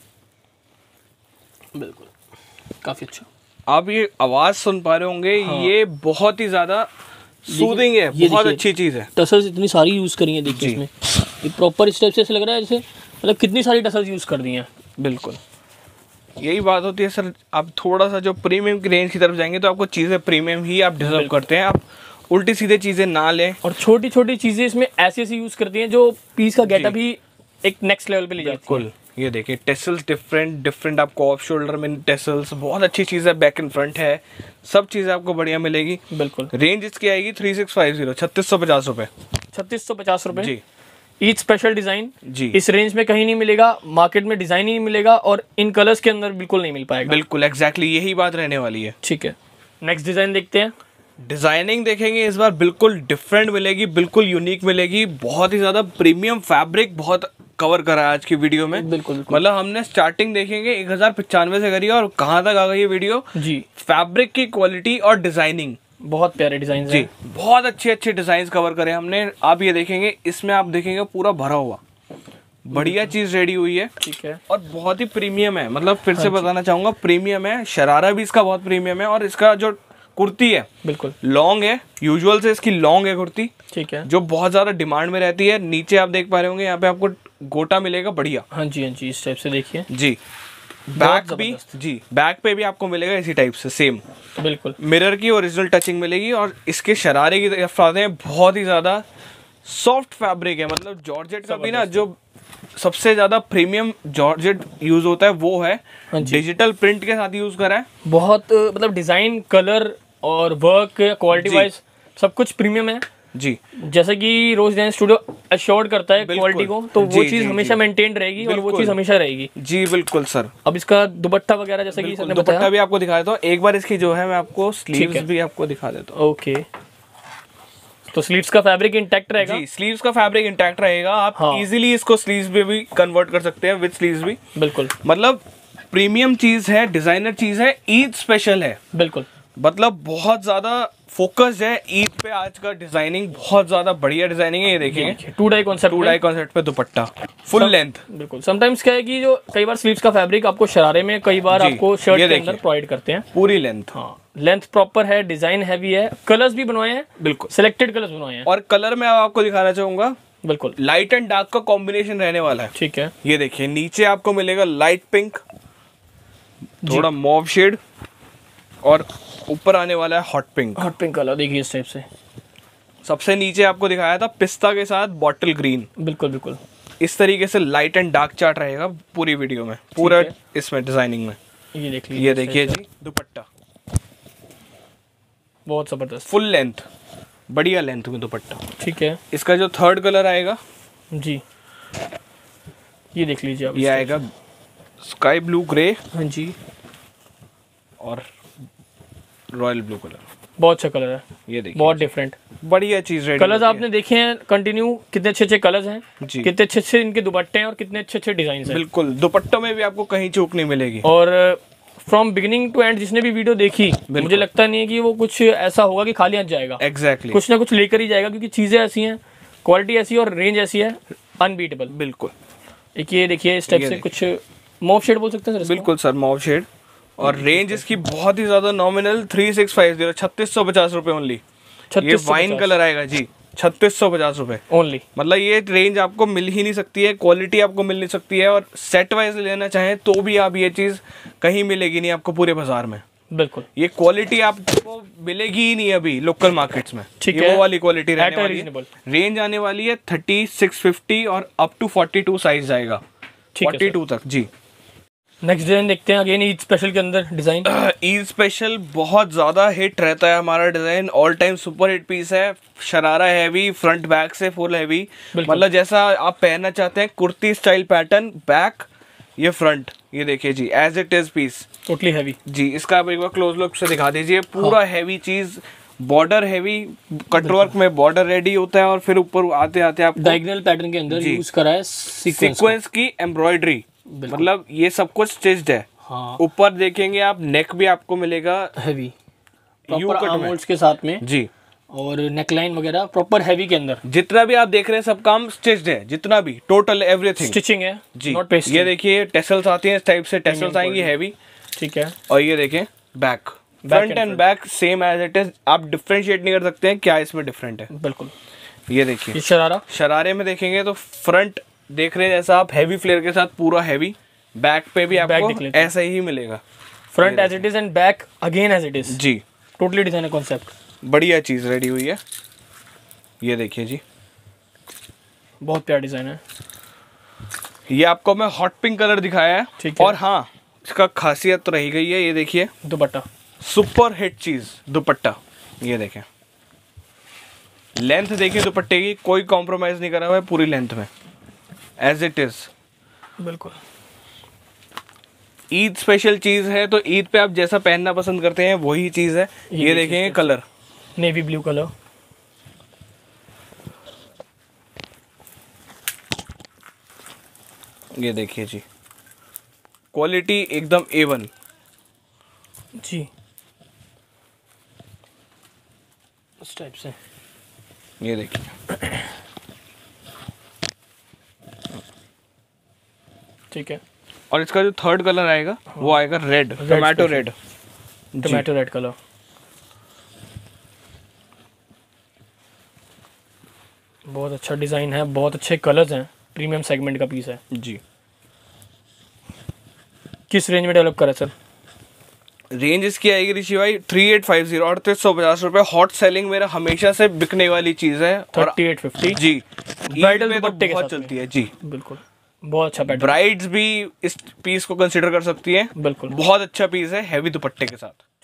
बिल्कुल काफी अच्छा। आप ये आवाज सुन पा रहे होंगे, हाँ। ये बहुत ही ज्यादा सूदिंग है, बहुत अच्छी चीज है। टसल्स इतनी सारी यूज करी है, देखिए इसमें ये प्रॉपर इस टाइप से ऐसे लग रहा है जैसे मतलब कितनी सारी टसल्स यूज कर दी हैं। बिल्कुल यही बात होती है सर, आप थोड़ा सा जो प्रीमियम की रेंज की तरफ जाएंगे तो आपको चीज़ें प्रीमियम ही आप डिजर्व करते हैं, आप उल्टी सीधे चीज़ें ना लें। और छोटी छोटी चीज़ें इसमें ऐसी ऐसी यूज़ करती हैं जो पीस का गेटअप ही एक नेक्स्ट लेवल पे ले जाती है। बिल्कुल, ये देखिए टेसल्स डिफरेंट डिफरेंट आपको ऑफ शोल्डर में टेसल्स, बहुत अच्छी चीज़ है, बैक एंड फ्रंट है, सब चीज़ें आपको बढ़िया मिलेगी। बिल्कुल। रेंज इसकी आएगी थ्री सिक्स फाइव जीरो छत्तीस सौ पचास रुपये छत्तीस सौ पचास रुपये जी। ईच स्पेशल डिज़ाइन जी इस रेंज में कहीं नहीं मिलेगा, मार्केट में डिज़ाइन ही नहीं मिलेगा और इन कलर्स के अंदर बिल्कुल नहीं मिल पाएगा। बिल्कुल एग्जैक्टली यही बात रहने वाली है। ठीक है, नेक्स्ट डिज़ाइन देखते हैं। डिजाइनिंग देखेंगे इस बार बिल्कुल डिफरेंट मिलेगी, बिल्कुल यूनिक मिलेगी, बहुत ही ज्यादा प्रीमियम फैब्रिक बहुत कवर करा है आज की वीडियो में। बिल्कुल, बिल्कुल। मतलब हमने स्टार्टिंग देखेंगे एक हजार पचानवे से करी है और कहाँ तक आ गई ये वीडियो जी। फैब्रिक की क्वालिटी और डिजाइनिंग, बहुत प्यारे डिजाइन जी, बहुत अच्छे अच्छे डिजाइन कवर करे हमने। आप ये देखेंगे, इसमें आप देखेंगे पूरा भरा हुआ बढ़िया चीज रेडी हुई है। ठीक है, और बहुत ही प्रीमियम है, मतलब फिर से बताना चाहूंगा प्रीमियम है, शरारा भी इसका बहुत प्रीमियम है। और इसका जो कुर्ती है बिल्कुल लॉन्ग है, यूजुअल से इसकी लॉन्ग है कुर्ती, ठीक है, जो बहुत ज्यादा डिमांड में रहती है। नीचे आप देख पा रहे होंगे, यहाँ पे आपको गोटा मिलेगा बढ़िया। हाँ जी, हाँ जी, इस टाइप से देखिए जी। बैक भी जी, बैक पे भी आपको मिलेगा इसी टाइप से सेम, बिल्कुल मिरर की ओरिजिनल टचिंग मिलेगी। और इसके शरारे की तरफ आते हैं, बहुत ही ज्यादा सॉफ्ट फैब्रिक है, मतलब जॉर्जेट का भी ना जो सबसे ज्यादा प्रीमियम जॉर्जेट यूज होता है वो है, डिजिटल प्रिंट के साथ यूज करा है। बहुत मतलब डिजाइन, कलर और वर्क क्वालिटी वाइज सब कुछ प्रीमियम है जी। जैसे कि रोज डिजाइन स्टूडियो अश्योर्ड करता है क्वालिटी को, तो वो चीज हमेशा मेंटेन रहेगी और वो चीज हमेशा रहेगी। जी बिल्कुल सर। अब इसका दुपट्टा वगैरह जैसे कि सर ने बताया, दुपट्टा भी आपको दिखा देता हूँ एक बार, इसकी जो है मैं आपको स्लीव्स भी आपको दिखा देता हूँ। ओके, तो स्लीव्स का फैब्रिक इंटैक्ट रहेगा। जी, स्लीव्स का फैब्रिक इंटैक्ट रहेगा, आप हाँ। इजीली इसको स्लीव्स में भी कन्वर्ट कर सकते हैं, विद स्लीव्स भी। बिल्कुल, मतलब प्रीमियम चीज है, डिजाइनर चीज है, ईद स्पेशल है, बिल्कुल, मतलब बहुत ज्यादा फोकस्ड है ईद पे। आज का डिजाइनिंग बहुत ज्यादा बढ़िया डिजाइनिंग है, ये देखिए tie dye concept, tie dye concept पे दुपट्टा फुल लेंथ। बिल्कुल, समटाइम्स क्या है कि जो कई बार स्लीव्स का फैब्रिक आपको शरारे में कई बार आपको शर्ट के अंदर प्रोवाइड करते हैं पूरी लेंथ। हाँ, लेंथ प्रॉपर है, डिजाइन हैवी है, कलर्स भी बनवाए हैं, बिल्कुल सिलेक्टेड कलर्स बनवाए हैं। और कलर में आपको दिखाना चाहूंगा, बिल्कुल लाइट एंड डार्क का कॉम्बिनेशन रहने वाला है। ठीक है, ये देखिए नीचे आपको मिलेगा लाइट पिंक, थोड़ा मॉव शेड, और ऊपर आने वाला है hot pink. Hot pink colour देखिए इस टाइप से। सबसे नीचे आपको दिखाया था पिस्ता के साथ बॉटल ग्रीन। बिल्कुल बिल्कुल, इस तरीके से लाइट एंड डार्क चार्ट रहेगा पूरी वीडियो में, पूरा इसमें डिजाइनिंग में। ये देख लीजिए, ये देखिए जी दुपट्टा बहुत जबरदस्त, फुल लेंथ, बढ़िया लेंथ में दुपट्टा। ठीक है, इसका जो थर्ड कलर आएगा जी, ये देख लीजिए आप, ये आएगा स्काई ब्लू ग्रे, हाँ जी, और रॉयल ब्लू कलर। बहुत अच्छा कलर है, ये देखिए बहुत डिफरेंट बढ़िया चीज रेडी। कलर्स आपने देखे हैं कंटिन्यू, कितने अच्छे अच्छे कलर्स हैं जी, कितने अच्छे अच्छे इनके दुपट्टे हैं और कितने अच्छे अच्छे डिजाइन हैं। बिल्कुल, दुपट्टों में भी आपको कहीं चूक नहीं मिलेगी। और फ्रॉम बिगिनिंग टू एंड जिसने भी वीडियो देखी, मुझे लगता नहीं है कि वो कुछ ऐसा होगा कि खाली हाथ जाएगा। एग्जैक्टली, कुछ ना कुछ लेकर ही जाएगा, क्योंकि चीजें ऐसी हैं, क्वालिटी ऐसी है और रेंज ऐसी है, अनबीटेबल। बिल्कुल, एक ये देखिए इस टाइप से कुछ मॉव शेड बोल सकते हैं सर। बिल्कुल सर, मॉव शेड, और रेंज इसकी बहुत ही ज्यादा nominal three six five zero छत्तीस सौ पचास रुपए ओनली। ये वाइन कलर आएगा जी, छत्तीस सौ पचास रुपए ओनली। मतलब ये रेंज आपको मिल ही नहीं सकती है, क्वालिटी आपको मिल नहीं सकती है। और सेट वाइज लेना चाहें तो भी आप ये चीज कहीं मिलेगी नहीं आपको पूरे बाजार में। बिल्कुल, ये क्वालिटी आपको मिलेगी ही नहीं अभी लोकल मार्केट्स में। ठीक है, है, वो वाली क्वालिटी रहने वाली है। रेंज आने वाली है थर्टी सिक्स फिफ्टी और up to forty two size जाएगा, फोर्टी टू तक जी। नेक्स्ट डिजाइन देखते हैं, अगेन ईद स्पेशल के अंदर डिजाइन। ईद स्पेशल बहुत ज्यादा हिट रहता है हमारा design, all time super hit piece है। शरारा हैवी, फ्रंट बैक से फुल हैवी, मतलब जैसा आप पहनना चाहते हैं कुर्ती स्टाइल पैटर्न, बैक ये फ्रंट, ये देखिए जी as it is piece, totally heavy जी। इसका आप एक बार क्लोज लुक से दिखा दीजिए, पूरा हैवी चीज, बॉर्डर हैवी, कटवर्क में बॉर्डर रेडी होता है और फिर ऊपर आते आते आप डायगोनल पैटर्न के अंदर यूज करा है सीक्वेंस की एम्ब्रॉयडरी, मतलब ये सब कुछ स्टिच्ड है। हाँ, ऊपर देखेंगे आप नेक भी आपको मिलेगा heavy, you proper arm holds के साथ में जी, और नेकलाइन वगैरह प्रॉपर हैवी के अंदर। जितना भी आप देख रहे हैं सब काम स्टिच्ड है, जितना भी टोटल एवरीथिंग स्टिचिंग है जी। Not pasting. ये देखिए टेसल्स आती हैं, इस टाइप से टेसल्स आएंगी हैवी, ठीक है। और ये देखें back, front and back same as it is, आप डिफरेंशिएट नहीं कर सकते हैं क्या इसमें डिफरेंट है। बिल्कुल, ये देखिए ये शरारा, शरारे में देखेंगे तो फ्रंट देख रहे हैं जैसा आप हैवी फ्लेयर के साथ पूरा हैवी, बैक पे भी Back आपको दिख लेते हैं। ऐसा ही मिलेगा, front as it is and back again as it is. जी टोटली डिजाइनर कॉन्सेप्ट, बढ़िया चीज़ रेडी हुई है। ये देखिए जी, बहुत प्यारा डिजाइन है। ये आपको मैं हॉट पिंक कलर दिखाया है। ठीक है। और हाँ, इसका खासियत तो रही गई है, ये देखिए दुपट्टा सुपर हिट चीज़ दुपट्टा। ये देखें, लेंथ देखिए दुपट्टे की, कोई कॉम्प्रोमाइज़ नहीं करा हुआ है पूरी लेंथ में, एज इट इज़। बिल्कुल ईद स्पेशल चीज़ है, तो ईद पे आप जैसा पहनना पसंद करते हैं वही चीज़ है। ये ये देखेंगे कलर, नेवी ब्लू कलर, ये देखिए जी, क्वालिटी एकदम ए वन जी इस टाइप से। ये देखिए, ठीक है। और इसका जो थर्ड कलर आएगा वो आएगा red, tomato red, tomato red colour. बहुत अच्छा डिजाइन है, बहुत अच्छे कलर्स हैं, प्रीमियम सेगमेंट का पीस है जी। किस रेंज में डेवलप करा सर? रेंज इसकी आएगी ऋषि भाई थ्री एट फाइव जीरो, अड़तीस सौ पचास रुपए। हॉट सेलिंग मेरा हमेशा से बिकने वाली चीज है। और थर्टी एट फिफ्टी जी, ब्राइडल में तो दुपट्टे के बहुत साथ चलती है जी, बिल्कुल बहुत अच्छा पैटर्न। ब्राइड्स भी इस पीस को कंसिडर कर सकती हैं। बिल्कुल बहुत अच्छा पीस है, हैवी दुपट्टे के साथ।